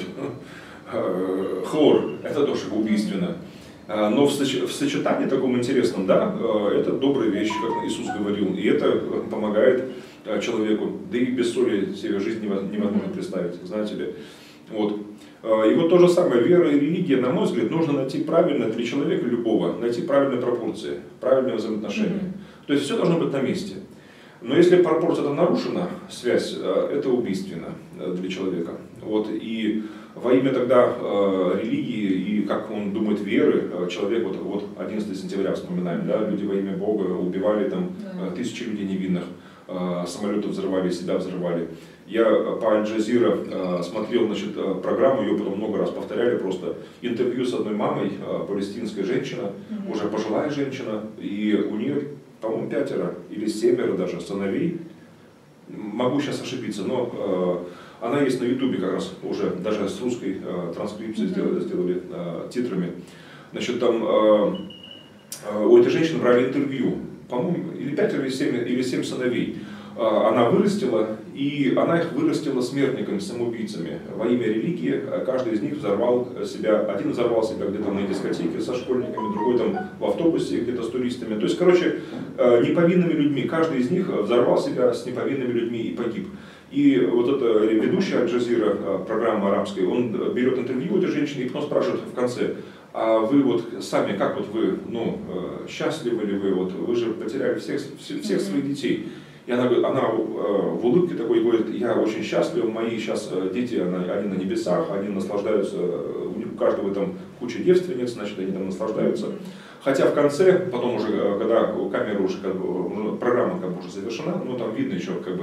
S2: Э, хлор, это тоже убийственно. Э, но в, соч- в сочетании таком интересном, да, э, это добрая вещь, как Иисус говорил, и это помогает человеку, да и без соли себе жизнь невозможно представить, знаете ли. Вот. И вот то же самое, вера и религия, на мой взгляд, нужно найти правильно для человека любого, найти правильные пропорции, правильные взаимоотношения. Mm-hmm. То есть все должно быть на месте. Но если пропорция нарушена, связь, это убийственно для человека. Вот. И во имя тогда э, религии и, как он думает, веры, человек, вот, вот одиннадцатого сентября вспоминаем, да, люди во имя Бога убивали там yeah. тысячи людей невинных. Самолеты взрывали, себя взрывали. Я по Аль-Джазира э, смотрел, значит, программу, ее потом много раз повторяли, просто интервью с одной мамой, э, палестинская женщина, mm-hmm. уже пожилая женщина, и у нее, по-моему, пятеро или семеро даже сыновей. Могу сейчас ошибиться, но э, она есть на ютубе как раз уже, даже с русской э, транскрипцией mm-hmm. сделали, сделали э, титрами. Значит, там э, у этой женщины брали интервью, по-моему, или пять, или семь, или семь сыновей. Она вырастила, и она их вырастила смертниками, самоубийцами во имя религии. Каждый из них взорвал себя, один взорвал себя где-то на дискотеке со школьниками, другой там в автобусе где-то с туристами. То есть, короче, неповинными людьми. Каждый из них взорвал себя с неповинными людьми и погиб. И вот эта ведущая Аль-Джазира, программа арабская, он берет интервью у этой женщины и потом спрашивает в конце: а вы вот сами, как вот вы, ну, счастливы ли вы, вот вы же потеряли всех, всех своих детей. И она, она в улыбке такой говорит: я очень счастлива, мои сейчас дети, они на небесах, они наслаждаются, у каждого там куча девственниц, значит, они там наслаждаются. Хотя в конце, потом уже, когда камера уже, как бы, программа как бы уже завершена, ну там видно еще как бы,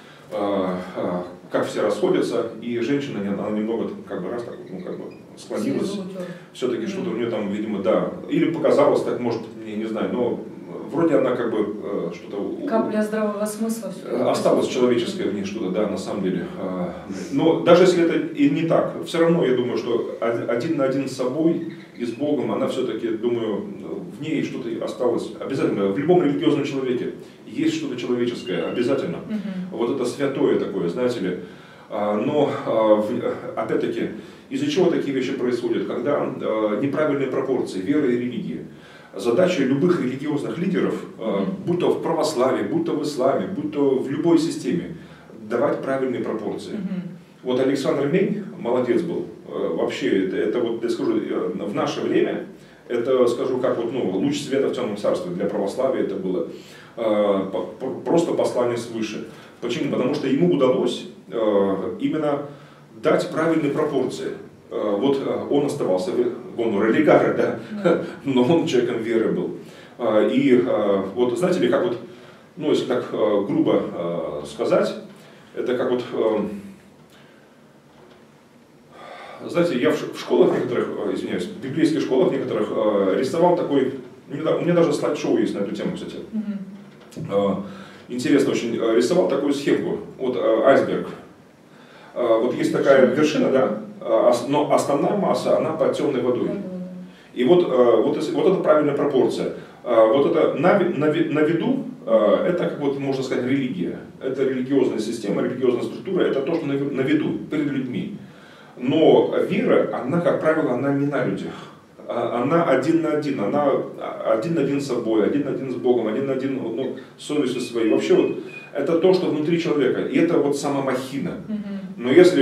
S2: как все расходятся, и женщина, она немного как бы раз так, ну, как бы склонилась, все-таки что-то у нее там, видимо, да, или показалось так, может, я не знаю, но вроде она как бы что-то...
S3: Капля здравого смысла.
S2: Осталось человеческое в ней что-то, да, на самом деле. Но даже если это и не так, все равно я думаю, что один на один с собой и с Богом, она все-таки, думаю, в ней что-то осталось. Обязательно, в любом религиозном человеке есть что-то человеческое, обязательно. Угу. Вот это святое такое, знаете ли. Но, опять-таки, из-за чего такие вещи происходят? Когда неправильные пропорции веры и религии. Задача любых религиозных лидеров, будь то в православии, будь то в исламе, будь то в любой системе, давать правильные пропорции. Mm-hmm. Вот Александр Мень молодец был. Вообще, это, это вот, я скажу, в наше время, это, скажу, как вот, ну, луч света в темном царстве для православия это было просто послание свыше. Почему? Потому что ему удалось именно дать правильные пропорции. Вот он оставался, он религар, да, yeah. но он человеком веры был. И вот знаете ли, как вот, ну если так грубо сказать, это как вот, знаете, я в школах некоторых, извиняюсь, в библейских школах некоторых рисовал такой, у меня даже слайд-шоу есть на эту тему, кстати. Mm-hmm. Интересно очень, рисовал такую схемку, вот айсберг. Вот есть такая вершина, да, но основная масса, она под темной водой. И вот, вот, вот это правильная пропорция. Вот это на, на, на виду, это, как вот можно сказать, религия. Это религиозная система, религиозная структура, это то, что на, на виду, перед людьми. Но вера, она, как правило, она не на людях. Она один на один, она один на один с собой, один на один с Богом, один на один, ну, с совестью своей. Вообще вот это то, что внутри человека, и это вот сама махина. Но если,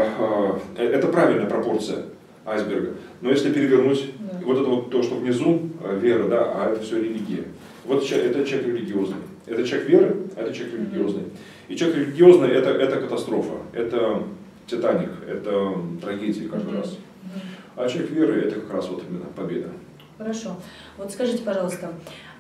S2: э, э, это правильная пропорция айсберга, но если перевернуть да. вот это вот то, что внизу, вера, да, а это все религия. Вот это человек религиозный. Это человек веры, а это человек религиозный. И человек религиозный это, это катастрофа, это Титаник, это трагедия каждый раз. А человек веры это как раз вот именно победа.
S3: Хорошо. Вот скажите, пожалуйста,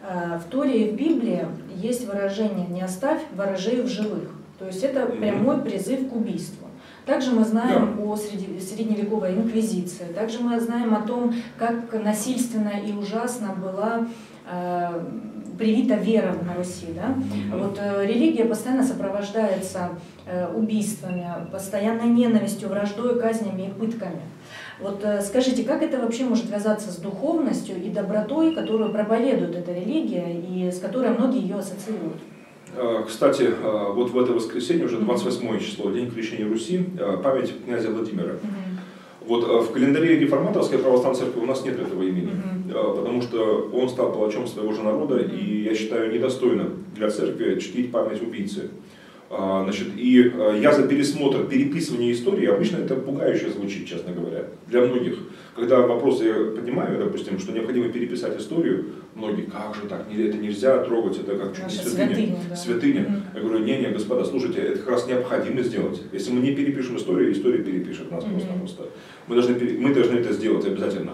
S3: в Торе и в Библии есть выражение «не оставь ворожей в живых». То есть это прямой призыв к убийству. Также мы знаем да. о средневековой инквизиции, также мы знаем о том, как насильственно и ужасно была э, привита вера на Руси. Да? Вот, э, религия постоянно сопровождается э, убийствами, постоянной ненавистью, враждой, казнями и пытками. Вот э, скажите, как это вообще может вязаться с духовностью и добротой, которую проповедует эта религия и с которой многие ее ассоциируют?
S2: Кстати, вот в это воскресенье, уже двадцать восьмое число, день крещения Руси, память князя Владимира. Mm-hmm. Вот в календаре реформаторской православной церкви у нас нет этого имени, mm-hmm. потому что он стал палачом своего же народа, mm-hmm. и я считаю недостойно для церкви чтить память убийцы. Значит, и я за пересмотр, переписывание истории, обычно это пугающе звучит, честно говоря, для многих. Когда вопросы я поднимаю, допустим, что необходимо переписать историю, многие, как же так, это нельзя трогать, это как чуть не святыня. Святыня. Да. святыня. Mm-hmm. Я говорю, не, не, господа, слушайте, это как раз необходимо сделать. Если мы не перепишем историю, история перепишет нас mm-hmm. просто-просто. Мы должны, мы должны это сделать обязательно.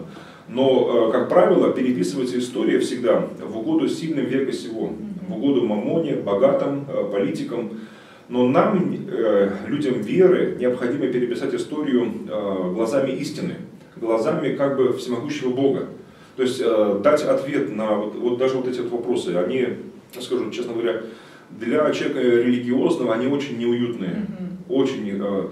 S2: Но, как правило, переписывается история всегда в угоду сильным века сего, mm-hmm. в угоду мамоне, богатым, политикам. Но нам, людям веры, необходимо переписать историю глазами истины, глазами как бы всемогущего Бога. То есть дать ответ на вот, вот даже вот эти вот вопросы, они, скажу честно говоря, для человека религиозного они очень неуютные, mm-hmm. очень.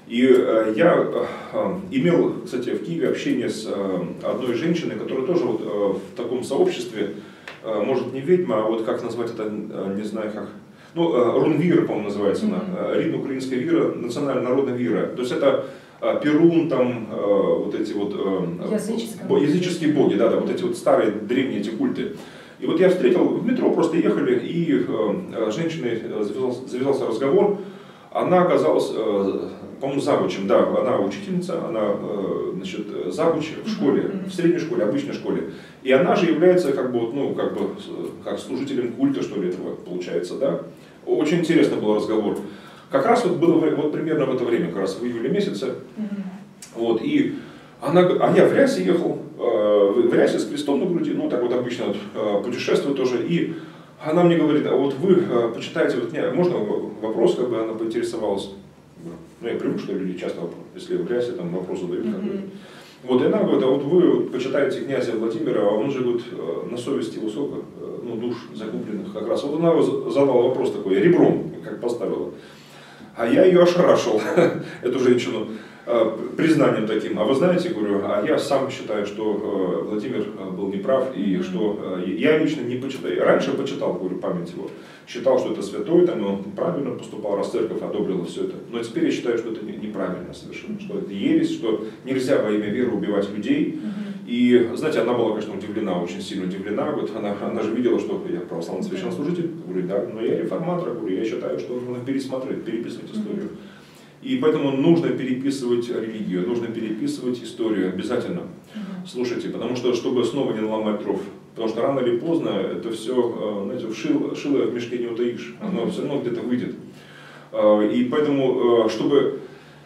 S2: И э, я э, имел, кстати, в Киеве общение с э, одной женщиной, которая тоже вот, э, в таком сообществе, э, может не ведьма, а вот как назвать это, э, не знаю как, ну, э, рунвира, по-моему, называется она, mm-hmm. рідна украинская вира, национально-народная вира. То есть это э, Перун, там, э, вот эти вот э, бо, языческие боги, да, да, вот эти вот старые древние эти культы. И вот я встретил, в метро просто ехали, и э, с женщиной завязался, завязался разговор. Она оказалась, э, по-моему, завучем, да, она учительница, она, э, значит, завуч в школе, в средней школе, обычной школе. И она же является, как бы, ну, как бы, как служителем культа, что ли, этого получается, да. Очень интересный был разговор. Как раз вот было вот примерно в это время, как раз в июле месяце. Вот, и она, а я в рясе ехал, э, в рясе с крестом на груди, ну, так вот обычно вот, э, путешествую тоже, и она мне говорит, а вот вы э, почитаете, вот, не, можно вопрос, как бы она поинтересовалась. Ну, я привык, что люди часто, если в рясе там вопросы задают, как бы. Вот, и она говорит, а вот вы вот, почитаете князя Владимира, а он же, говорит, на совести его сколько, ну, душ загубленных как раз. Вот она задала вопрос такой, ребром, как поставила. А я ее ошарашил, эту женщину, признанием таким. А вы знаете, говорю, а я сам считаю, что Владимир был неправ, и что я лично не почитаю. Раньше почитал, говорю, память его. Считал, что это святой, там, он правильно поступал, раз церковь одобрила все это. Но теперь я считаю, что это неправильно совершенно, что это ересь, что нельзя во имя веры убивать людей. И, знаете, она была, конечно, удивлена, очень сильно удивлена. Говорит, она, она же видела, что я православный священнослужитель. Говорю, да, но я реформатор, говорю, я считаю, что нужно пересмотреть, переписывать историю. И поэтому нужно переписывать религию, нужно переписывать историю обязательно. Слушайте, потому что, чтобы снова не наломать дров. Потому что рано или поздно это все, знаете, шило, шило в мешке не утаишь, оно все равно где-то выйдет. И поэтому, чтобы,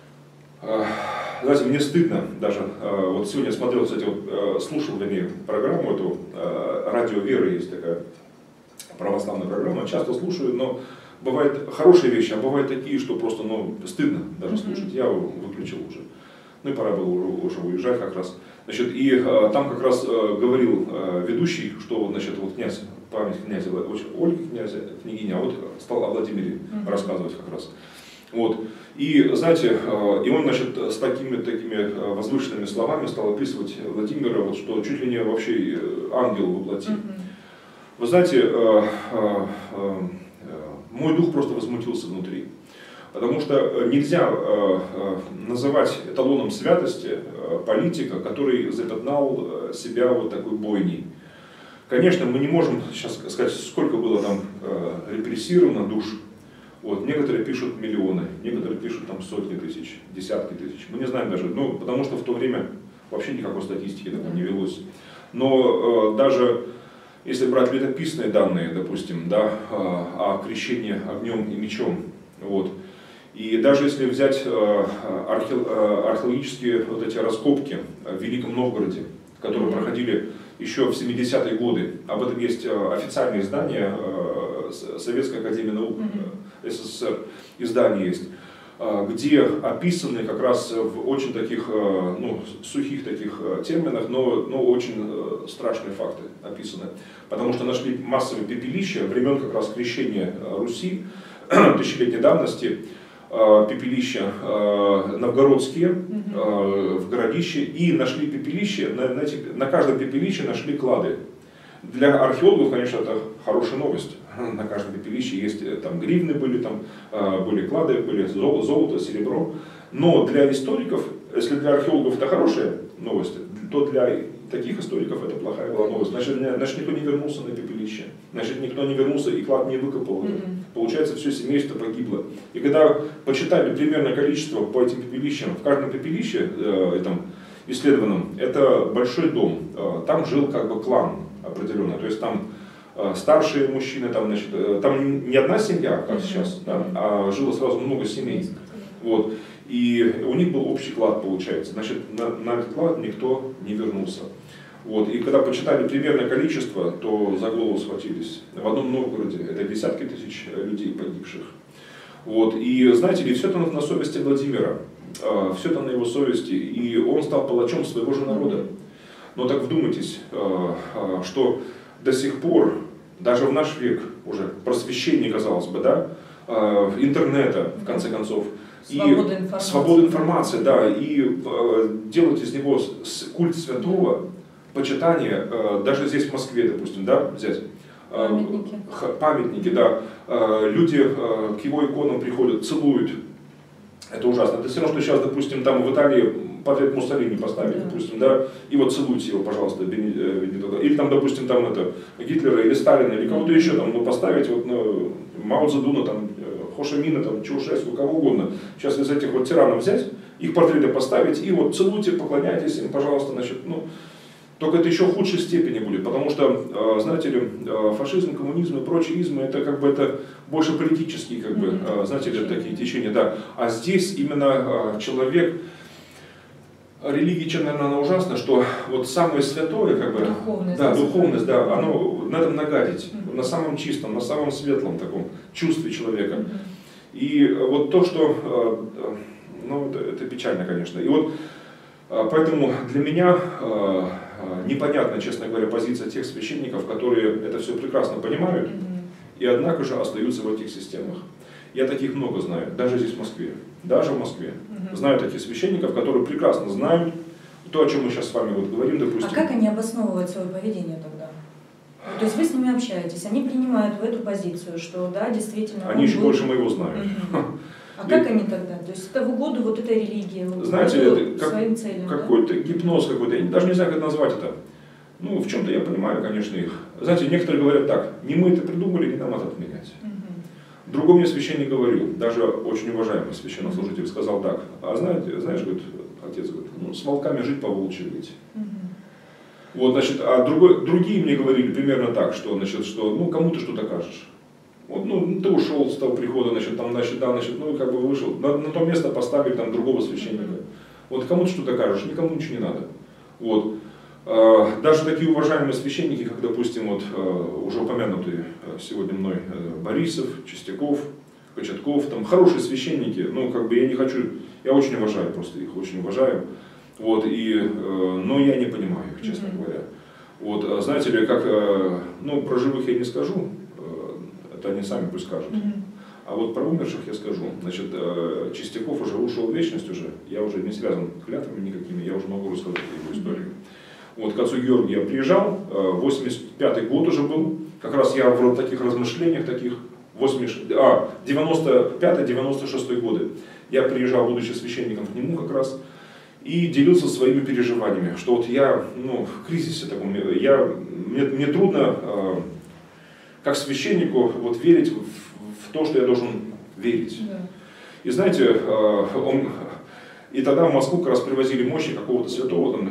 S2: знаете, мне стыдно даже, вот сегодня смотрел, кстати, вот, слушал, вернее, программу эту, «Радио Веры» есть такая православная программа, часто слушаю, но бывают хорошие вещи, а бывают такие, что просто, ну, стыдно даже слушать, я выключил уже. Ну и пора было уже, уже уезжать как раз. Значит, и э, там как раз э, говорил э, ведущий, что, значит, вот князь, память князя, Ольги князя, княгиня, а вот стал о Владимире mm-hmm. рассказывать как раз. Вот. И, знаете, э, и он, значит, с такими, такими возвышенными словами стал описывать Владимира, вот, что чуть ли не вообще ангел воплоти. Mm-hmm. Вы знаете, э, э, э, мой дух просто возмутился внутри. Потому что нельзя э, э, называть эталоном святости э, политика, который запятнал себя вот такой бойней. Конечно, мы не можем сейчас сказать, сколько было там э, репрессировано душ. Вот, некоторые пишут миллионы, некоторые пишут там сотни тысяч, десятки тысяч. Мы не знаем даже, ну, потому что в то время вообще никакой статистики такой не велось. Но э, даже если брать летописные данные, допустим, да, э, о крещении огнем и мечом, вот, и даже если взять э, архе, э, археологические вот эти раскопки в Великом Новгороде, которые проходили еще в семидесятые годы, об этом есть официальное издание, э, Советская академия наук СССР, издание есть, э, где описаны как раз в очень таких, э, ну, сухих таких терминах, но, но очень э, страшные факты описаны. Потому что нашли массовые пепелища времен как раз крещения Руси, тысячелетней давности, пепелища э, новгородские э, в городище, и нашли пепелище, на, на, на каждом пепелище нашли клады. Для археологов, конечно, это хорошая новость. На каждом пепелище есть там гривны были, там э, были клады, были золото, золото, серебро. Но для историков, если для археологов это хорошая новость, то для таких историков это плохая была новость. Значит, значит, никто не вернулся на пепелище. Значит, никто не вернулся и клад не выкопал. Mm-hmm. Получается, все семейство погибло. И когда почитали примерное количество по этим пепелищам, в каждом пепелище э, этом исследованном, это большой дом. Э, там жил как бы клан определенный. То есть там э, старшие мужчины, там, значит, э, там не одна семья, как mm-hmm. сейчас, да, а жило сразу много семей. Вот. И у них был общий клад, получается. Значит, на, на этот клад никто не вернулся. Вот. И когда почитали примерное количество, то за голову схватились. В одном Новгороде это десятки тысяч людей погибших. Вот. И знаете ли, все это на совести Владимира, все это на его совести, и он стал палачом своего же народа. Но так вдумайтесь, что до сих пор, даже в наш век, уже просвещение, казалось бы, да, интернета, в конце концов,
S3: Свобода
S2: и
S3: информации.
S2: свобода информации, да, и э, делать из него с, культ святого, почитание, э, даже здесь в Москве, допустим, да, взять. Э,
S3: Памятники.
S2: х, памятники, да. Э, люди э, к его иконам приходят, целуют. Это ужасно. Это все равно, что сейчас, допустим, там в Италии портрет Муссолини поставить, да. допустим, да, и вот целуйте его, пожалуйста, или там, допустим, там это Гитлера или Сталина, или кого-то еще там, ну, поставить, вот, ну, Мао Цзэдуна, там, Хо Ши Мина, там, Чаушеску, кого угодно. Сейчас из этих вот тиранов взять, их портреты поставить, и вот целуйте, поклоняйтесь им, пожалуйста, значит, ну, только это еще в худшей степени будет, потому что, знаете ли, фашизм, коммунизм и прочие измы, это как бы это больше политические, как бы, знаете ли, такие течения, да. А здесь именно человек, религия, чем, наверное, она ужасна, что вот самое святое, как бы,
S3: духовность,
S2: да, духовность, да, оно на этом нагадить, mm-hmm. на самом чистом, на самом светлом таком чувстве человека. Mm-hmm. И вот то, что, ну, это, это печально, конечно. И вот поэтому для меня непонятна, честно говоря, позиция тех священников, которые это все прекрасно понимают, mm-hmm. и однако же остаются в этих системах. Я таких много знаю, даже здесь в Москве, даже в Москве. Mm-hmm. Знаю таких священников, которые прекрасно знают то, о чем мы сейчас с вами вот говорим, допустим.
S3: А как они обосновывают свое поведение тогда? То есть вы с ними общаетесь, они принимают в эту позицию, что да, действительно...
S2: Они еще
S3: был...
S2: больше моего знают.
S3: Mm-hmm. А как они тогда? То есть это в угоду вот этой религии, вот
S2: знаете, это как,
S3: своим целям,
S2: какой-то
S3: да?
S2: гипноз какой-то, я даже не знаю, как назвать это. Ну, в чем-то я понимаю, конечно, их. Знаете, некоторые говорят так, не мы это придумали, не нам это отменять. Mm-hmm. Другой мне священник говорил, даже очень уважаемый священнослужитель сказал так, а знаете, знаешь, говорит, отец говорит, ну, с волками жить, по волчьи быть. Mm-hmm. Вот, значит, а другой, другие мне говорили примерно так, что, значит, что, ну, кому ты что-то кажешь. Вот, ну, ты ушел с того прихода, значит, там, значит, да, значит, ну, как бы вышел, на, на то место поставили там другого священника. Вот кому ты что-то кажешь, никому ничего не надо. Вот. А, даже такие уважаемые священники, как, допустим, вот, уже упомянутые сегодня мной Борисов, Чистяков, Кочетков, там, хорошие священники, ну, как бы я не хочу, я очень уважаю просто их, очень уважаю, вот, и, но я не понимаю их, честно mm-hmm. говоря. Вот, знаете ли, как, ну, про живых я не скажу, это они сами пусть скажут. Mm-hmm. А вот про умерших я скажу. Значит, Чистяков уже ушел в вечность уже, я уже не связан клятвами никакими, я уже могу рассказать его историю. Вот к отцу Георгию я приезжал, восемьдесят пятый год уже был, как раз я в таких размышлениях, таких, восемьдесят, а, девяносто пятый девяносто шестой годы. Я приезжал, будучи священником, к нему как раз, и делился своими переживаниями, что вот я, ну, в кризисе таком, я, мне, мне трудно, как священнику, вот верить в, в то, что я должен верить. Да. И знаете, он, и тогда в Москву как раз привозили мощи какого-то святого, там,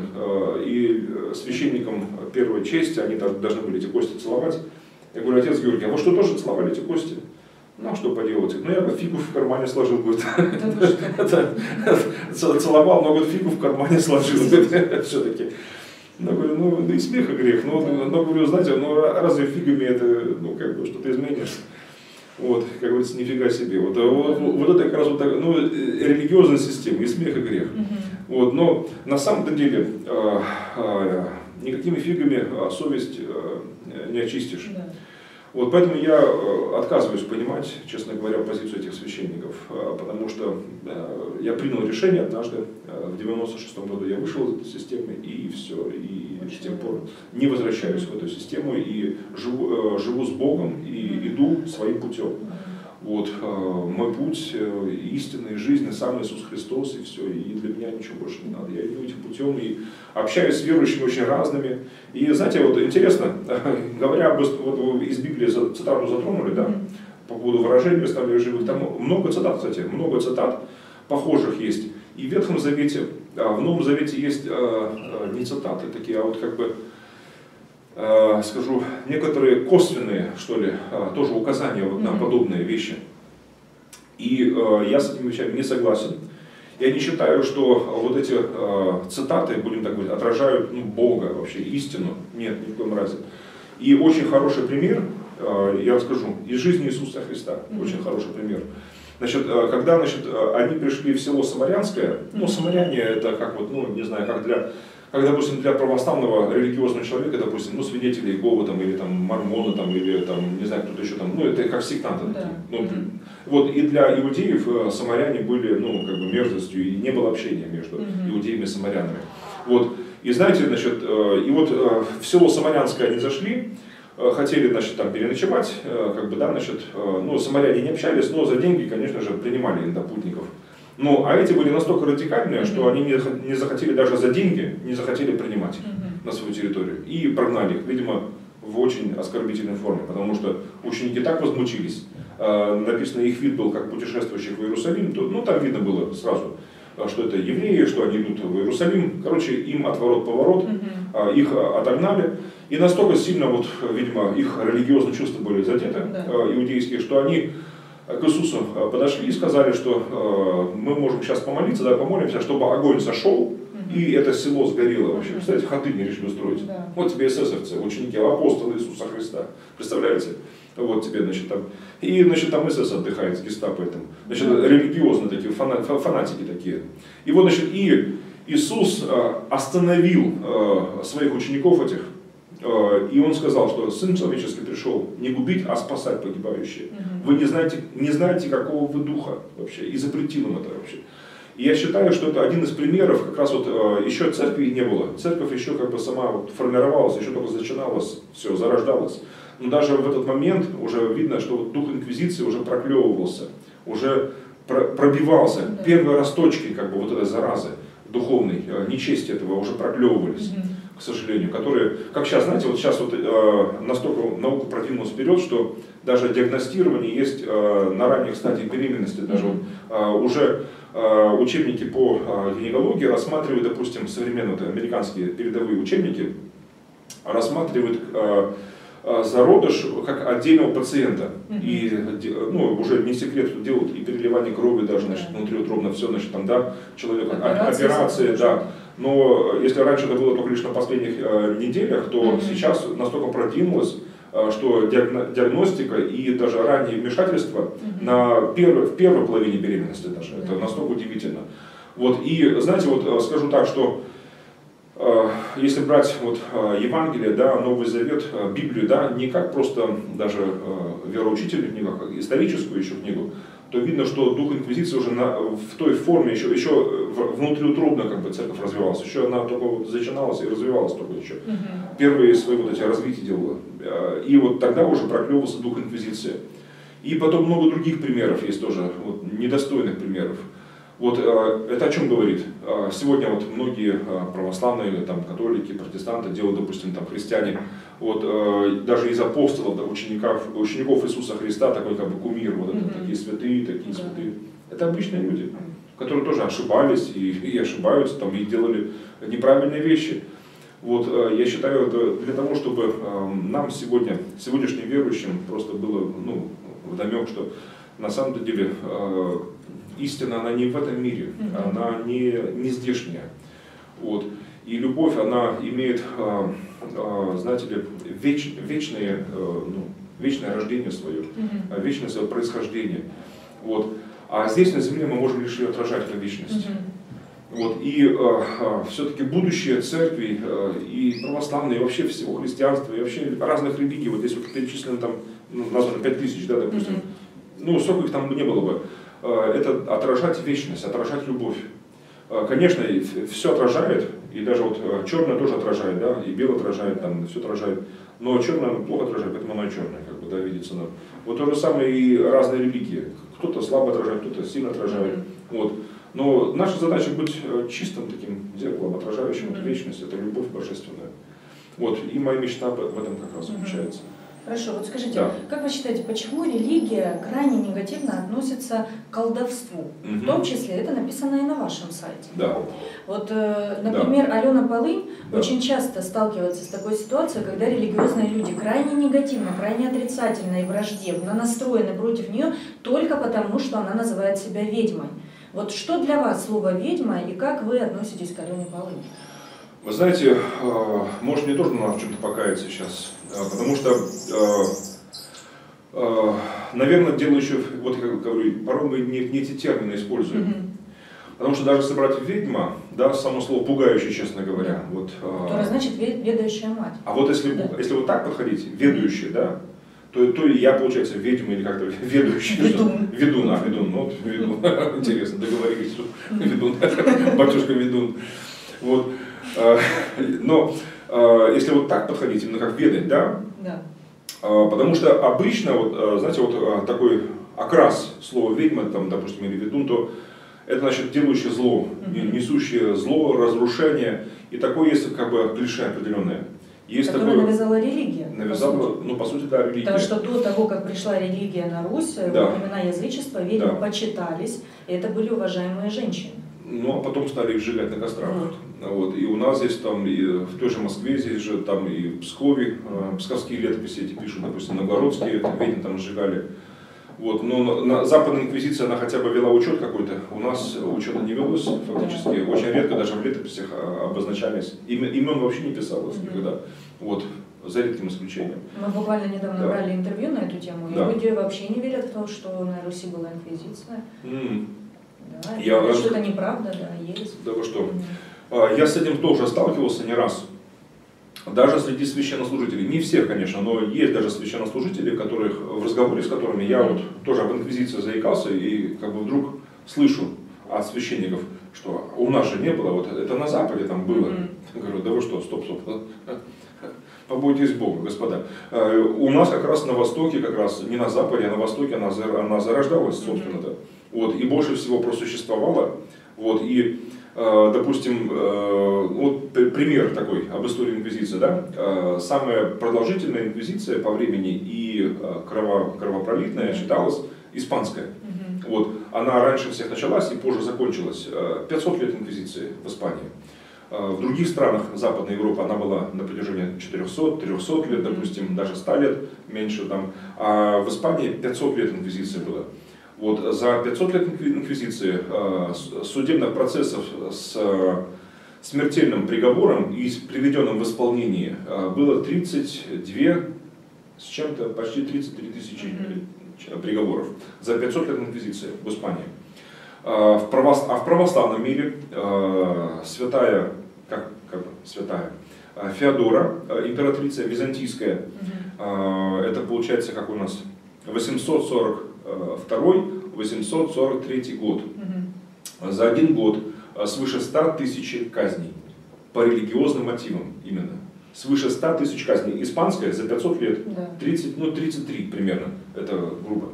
S2: и священникам первой чести, они должны были эти кости целовать. Я говорю, отец Георгий, а вы что, тоже целовали эти кости? Ну, что поделать? Ну, я фигу в кармане сложил, говорит. Целовал, но фигу в кармане сложил, все-таки. Ну, говорю, ну, да и смех и грех. Но, но говорю, знаете, ну разве фигами это, ну, как бы, что-то изменишь? Вот, как говорится, нифига себе. Вот, вот, вот это как раз вот так, ну, религиозная система, и смех, и грех. Mm-hmm. Вот, но на самом деле э, э, никакими фигами э, совесть э, не очистишь. Yeah. Вот, поэтому я отказываюсь понимать, честно говоря, позицию этих священников, потому что я принял решение однажды, в девяносто шестом году я вышел из этой системы, и все, и с тех пор не возвращаюсь в эту систему, и живу, живу с Богом, и иду своим путем. Вот, мой путь истинной жизни, сам Иисус Христос, и все, и для меня ничего больше не надо. Я иду этим путем и общаюсь с верующими очень разными. И знаете, вот интересно, говоря об, вот из Библии цитату затронули, да, по поводу выражения «оставляю живых», там много цитат, кстати, много цитат похожих есть. И в Ветхом Завете, в Новом Завете есть не цитаты такие, а вот как бы, скажу, некоторые косвенные, что ли, тоже указания вот на подобные вещи. И я с этими вещами не согласен. Я не считаю, что вот эти цитаты, будем так говорить, отражают, ну, Бога, вообще истину. Нет, ни в коем разе. И очень хороший пример, я расскажу, из жизни Иисуса Христа. Очень хороший пример. Значит, когда, значит, они пришли в село Самарянское, ну, самаряне это как вот, ну, не знаю, как для как, допустим, для православного религиозного человека, допустим, ну, свидетели Иеговы, там, или там мормоны, там, или там, не знаю, кто-то еще там, ну, это как сектанты.
S3: Да.
S2: Ну,
S3: Mm-hmm.
S2: Вот, и для иудеев самаряне были, ну, как бы мерзостью, и не было общения между
S3: Mm-hmm.
S2: иудеями и самарянами. Вот, и знаете, значит, и вот в село Самарянское они зашли, хотели, значит, там переночевать, как бы, да, значит, ну, самаряне не общались, но за деньги, конечно же, принимали индопутников. Ну, а эти были настолько радикальные, mm-hmm. что они не, не захотели даже за деньги, не захотели принимать mm-hmm. на свою территорию. И прогнали их, видимо, в очень оскорбительной форме, потому что ученики так возмутились. Э, написано, их вид был как путешествующих в Иерусалим, то, ну, там видно было сразу, что это евреи, что они идут в Иерусалим. Короче, им отворот-поворот, mm-hmm. их отогнали. И настолько сильно, вот, видимо, их религиозные чувства были задеты, mm-hmm. иудейские, что они к Иисусу подошли и сказали, что э, мы можем сейчас помолиться, да, помолимся, чтобы огонь сошел, mm-hmm. и это село сгорело вообще. Представляете, ходы не решили устроить. Mm-hmm. Вот тебе эсэсовцы, ученики, апостолы Иисуса Христа. Представляете? Вот тебе, значит, там. И, значит, там эсэс отдыхает с гестапо этим. Значит, mm-hmm. религиозные такие, фана, фанатики такие. И вот, значит, и Иисус э, остановил э, своих учеников этих, и он сказал, что Сын Человеческий пришел не губить, а спасать погибающие. Угу. Вы не знаете, не знаете, какого вы духа вообще, и запретил им это вообще. И я считаю, что это один из примеров, как раз вот еще церкви не было. Церковь еще как бы сама вот формировалась, еще только начиналась, все, зарождалась. Но даже в этот момент уже видно, что вот дух инквизиции уже проклевывался, уже пробивался. Да. Первые росточки как бы вот этой заразы духовной, нечестия этого уже проклевывались. Угу. К сожалению, которые, как сейчас, знаете, вот сейчас вот э, настолько наука продвинулась вперед, что даже диагностирование есть э, на ранних стадиях беременности, даже вот, э, уже э, учебники по э, гинекологии рассматривают, допустим, современные вот, американские передовые учебники, рассматривают э, э, зародыш как отдельного пациента. Mm-hmm. И ну, уже не секрет, что делают и переливание крови даже, значит, внутриутробно, все, значит, там, да, человек, операции, операции да. Но если раньше это было только лишь на последних э, неделях, то mm-hmm. сейчас настолько продвинулось, э, что диагно- диагностика и даже раннее вмешательство mm-hmm. на первой, в первой половине беременности даже. Mm-hmm. Это настолько удивительно. Вот, и знаете, вот скажу так, что э, если брать вот, э, Евангелие, да, Новый Завет, э, Библию, да, не как просто даже э, вероучительную книгу, а как историческую еще книгу, то видно, что дух инквизиции уже на, в той форме, еще, еще внутриутробно как бы церковь развивалась, еще она только вот зачиналась и развивалась только еще. Uh-huh. Первые свои вот эти развития делала. И вот тогда уже проклевывался дух инквизиции. И потом много других примеров есть тоже, вот, недостойных примеров. Вот это о чем говорит? Сегодня вот многие православные, там, католики, протестанты делают, допустим, там, христиане, вот, даже из апостолов, да, учеников, учеников Иисуса Христа, такой как бы кумир, вот, это, mm-hmm. такие святые, такие да. святые. Это обычные люди, которые тоже ошибались и, и ошибаются, там, и делали неправильные вещи. Вот, я считаю, это для того, чтобы нам сегодня, сегодняшним верующим, просто было, ну, вдомек, что на самом деле истина, она не в этом мире, mm-hmm. она не, не здешняя. Вот. И любовь, она имеет, знаете ли, веч, вечное, ну, вечное рождение свое, mm-hmm. вечное свое происхождение. Вот. А здесь на земле мы можем лишь ее отражать эту вечность. Mm-hmm. Вот. И э, все-таки будущее церкви, э, и православной, и вообще всего христианства, и вообще разных религий, вот здесь вот перечислено там, ну, названо пять тысяч, да, допустим, mm-hmm. ну, сколько их там не было бы, э, это отражать вечность, отражать любовь. Э, конечно, все отражает, и даже вот черное тоже отражает, да, и белое отражает, там, все отражает, но черное плохо отражает, поэтому оно черное, как бы, да, видится. Но. Вот то же самое и разные религии. Кто-то слабо отражает, кто-то сильно отражает. Mm-hmm. Вот. Но наша задача быть чистым таким зеркалом, отражающим mm-hmm. эту вечность, это любовь божественная. Вот. И моя мечта в этом как раз заключается.
S3: Mm-hmm. Хорошо, вот скажите,
S2: да.
S3: как вы считаете, почему религия крайне негативно относится к колдовству? Mm-hmm. В том числе это написано и на вашем сайте.
S2: Да.
S3: Вот, например, да. Алена Полынь
S2: да.
S3: очень часто сталкивается с такой ситуацией, когда религиозные люди крайне негативно, крайне отрицательно и враждебно настроены против нее только потому, что она называет себя ведьмой. Вот что для вас слово «ведьма» и как вы относитесь к Алене Полынь?
S2: Вы знаете, может, мне тоже надо в чем-то покаяться сейчас, потому что, наверное, дело еще, вот я говорю, порой мы не, не эти термины используем. Mm-hmm. Потому что даже если брать ведьма, да, само слово пугающее, честно говоря. Вот,
S3: Которое значит ведающая мать.
S2: а вот если,
S3: Да.
S2: если вот так подходить, ведущий, да, то, то и я, получается, ведьма или как-то ведущий.
S3: Ведун.
S2: Ведун, а, ведун, ну, вот, ведун. Интересно, договорились, что ведун, батюшка ведун. Вот. Но если вот так подходить, именно как ведать, да,
S3: Да.
S2: потому что обычно, вот, знаете, вот такой окрас слова ведьма, там, допустим, или ведун, то это значит делающее зло, несущее зло, разрушение, и такое есть как бы клише определенное. Есть
S3: Которое
S2: такое,
S3: навязала религия.
S2: навязала,
S3: по сути.
S2: ну, по сути, да, религия.
S3: Потому что до того, как пришла религия на Русь,
S2: Да.
S3: во времена язычества ведьмы
S2: Да.
S3: почитались, и это были уважаемые женщины.
S2: Ну, а потом стали их сжигать на кострах.
S3: Вот.
S2: Вот. И у нас здесь, там, и в той же Москве, здесь же, там, и в Пскове, э, псковские летописи эти пишут, допустим, новгородские, ведьм там сжигали. Вот. Но на, на Западная инквизиция, она хотя бы вела учет какой-то, у нас учета не велось фактически, очень редко даже в летописях а, обозначались, имен, имен вообще не писалось
S3: Мгм.
S2: никогда, вот, за редким исключением.
S3: Мы буквально недавно
S2: Да.
S3: брали интервью на эту тему,
S2: Да.
S3: и люди вообще не верят в то, что на Руси была инквизиция.
S2: М,
S3: Да,
S2: Я-
S3: говорят, что это неправда, да, есть.
S2: Да вы что?
S3: Мгм.
S2: А, Я с этим тоже сталкивался не раз. Даже среди священнослужителей, не всех, конечно, но есть даже священнослужители, которых, в разговоре с которыми я вот тоже об инквизиции заикался, и как бы вдруг слышу от священников, что у нас же не было, вот это на Западе там было.
S3: Мгм.
S2: Я говорю, да вы что, стоп, стоп, побойтесь Бога, господа. Э, У нас как раз на Востоке, как раз не на Западе, а на Востоке она, зар- она зарождалась, собственно-то. Вот, и больше всего просуществовала. Вот, и Э, допустим, э, вот п- пример такой об истории инквизиции, да, Э, самая продолжительная инквизиция по времени и э, крово- кровопролитная считалась испанская.
S3: Мгм.
S2: Вот, она раньше всех началась и позже закончилась. Э, пятьсот лет инквизиции в Испании. Э, В других странах Западной Европы она была на протяжении четырехсот, трехсот лет, допустим, даже ста лет меньше там. А в Испании пятьсот лет инквизиции было. Вот за пятьсот лет инквизиции э, с- судебных процессов с э, смертельным приговором и с приведенным в исполнение э, было тридцать две с чем-то, почти тридцать три тысячи э, приговоров за пятьсот лет инквизиции в Испании. Э, в правос- а в православном мире э, святая, как, как бы, святая э, Феодора, э, императрица византийская,
S3: Мгм.
S2: э, это получается как у нас восемьсот сорок второй — восемьсот сорок третий год.
S3: Мгм.
S2: За один год э, свыше ста тысяч казней по религиозным мотивам именно. Свыше ста тысяч казней. Испанская за пятьсот лет
S3: Да.
S2: тридцать, ну, тридцать три примерно, это грубо.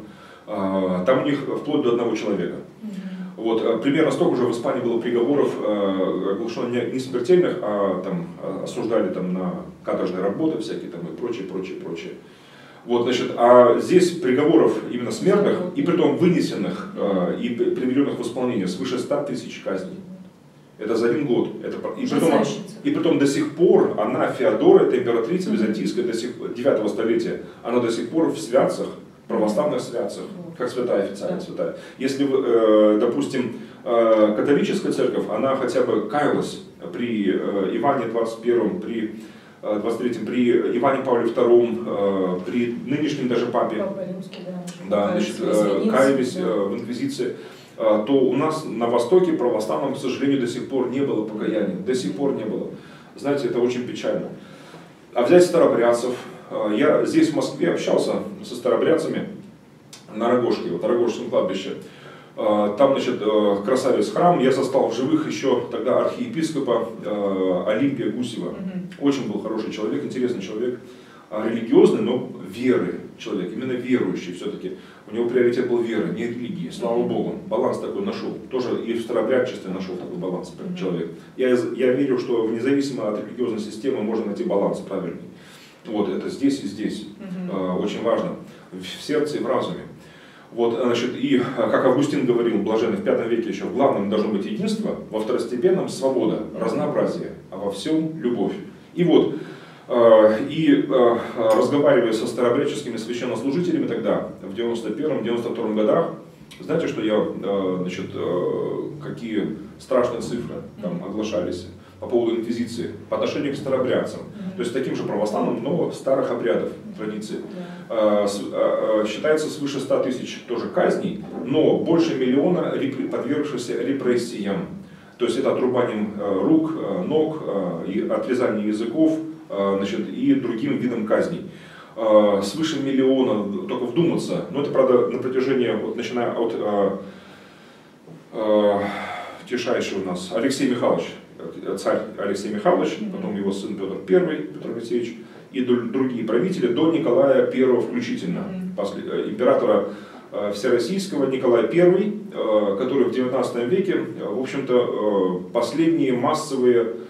S2: А, Там у них вплоть до одного человека.
S3: Мгм.
S2: Вот, э, примерно столько же в Испании было приговоров, э, оглашено не, не смертельных, а там э, осуждали там на каторжные работы всякие там и прочее, прочее, прочее. Вот, значит, а здесь приговоров именно смертных, и притом вынесенных э, и п- приведенных в исполнение свыше ста тысяч казней. Это за один год. Это, по- и, притом,
S3: Ужасающе.
S2: и притом до сих пор она, Феодора, это императрица византийская, до сих девятого столетия, она до сих пор в святцах, православных святцах, как святая официально
S3: Да.
S2: святая. Если, вы, э, допустим, э, католическая церковь, она хотя бы каялась при э, Иване двадцать первом, при э, двадцать третьем, при Иване Павле втором, э, при нынешнем даже папе,
S3: Папа Римский, да.
S2: да,
S3: Каялись
S2: значит,
S3: в
S2: э,
S3: Звенице,
S2: каялись
S3: да.
S2: э, в инквизиции, э, то у нас на Востоке православном, к сожалению, до сих пор не было покаяния, до сих пор не было. Знаете, это очень печально. А взять старобрядцев, э, я здесь в Москве общался со старобрядцами на Рогожке, вот Рогожском кладбище. Э, Там, значит, э, красавец храм, я застал в живых еще тогда архиепископа э, Олимпия Гусева.
S3: Мгм.
S2: Очень был хороший человек, интересный человек, а, религиозный, но веры человек, именно верующий все-таки. У него приоритет был вера, не религии, слава Богу. Баланс такой нашел. Тоже и в старобрядчестве нашел такой баланс
S3: Мгм.
S2: человек. Я, я верю, что независимо от религиозной системы можно найти баланс правильный. Вот, это здесь и здесь.
S3: Мгм.
S2: А, Очень важно. В сердце и в разуме. Вот, значит, и, как Августин говорил, блаженный в пятом веке еще, в главном должно быть единство, во второстепенном свобода, разнообразие, а во всем любовь. И вот, э, и э, разговаривая со старообрядческими священнослужителями тогда, в девяносто первом — девяносто втором годах, знаете, что я, э, значит, э, какие страшные цифры там оглашались по поводу инквизиции, по отношению к старообрядцам. То То есть таким же православным, но старых обрядов, традиций.
S3: Да.
S2: Считается свыше ста тысяч тоже казней, но больше миллиона подвергшихся репрессиям. То есть это отрубанием рук, ног, и отрезанием языков, значит, и другим видам казней. Свыше миллиона, только вдуматься, но это, правда, на протяжении, вот, начиная от тишайший у нас Алексей Михайлович, царь Алексей Михайлович, потом его сын Петр Первый, Петр Алексеевич, и другие правители до Николая Первого включительно, императора всероссийского Николай Первый, который в девятнадцатом веке, в общем-то, последние массовые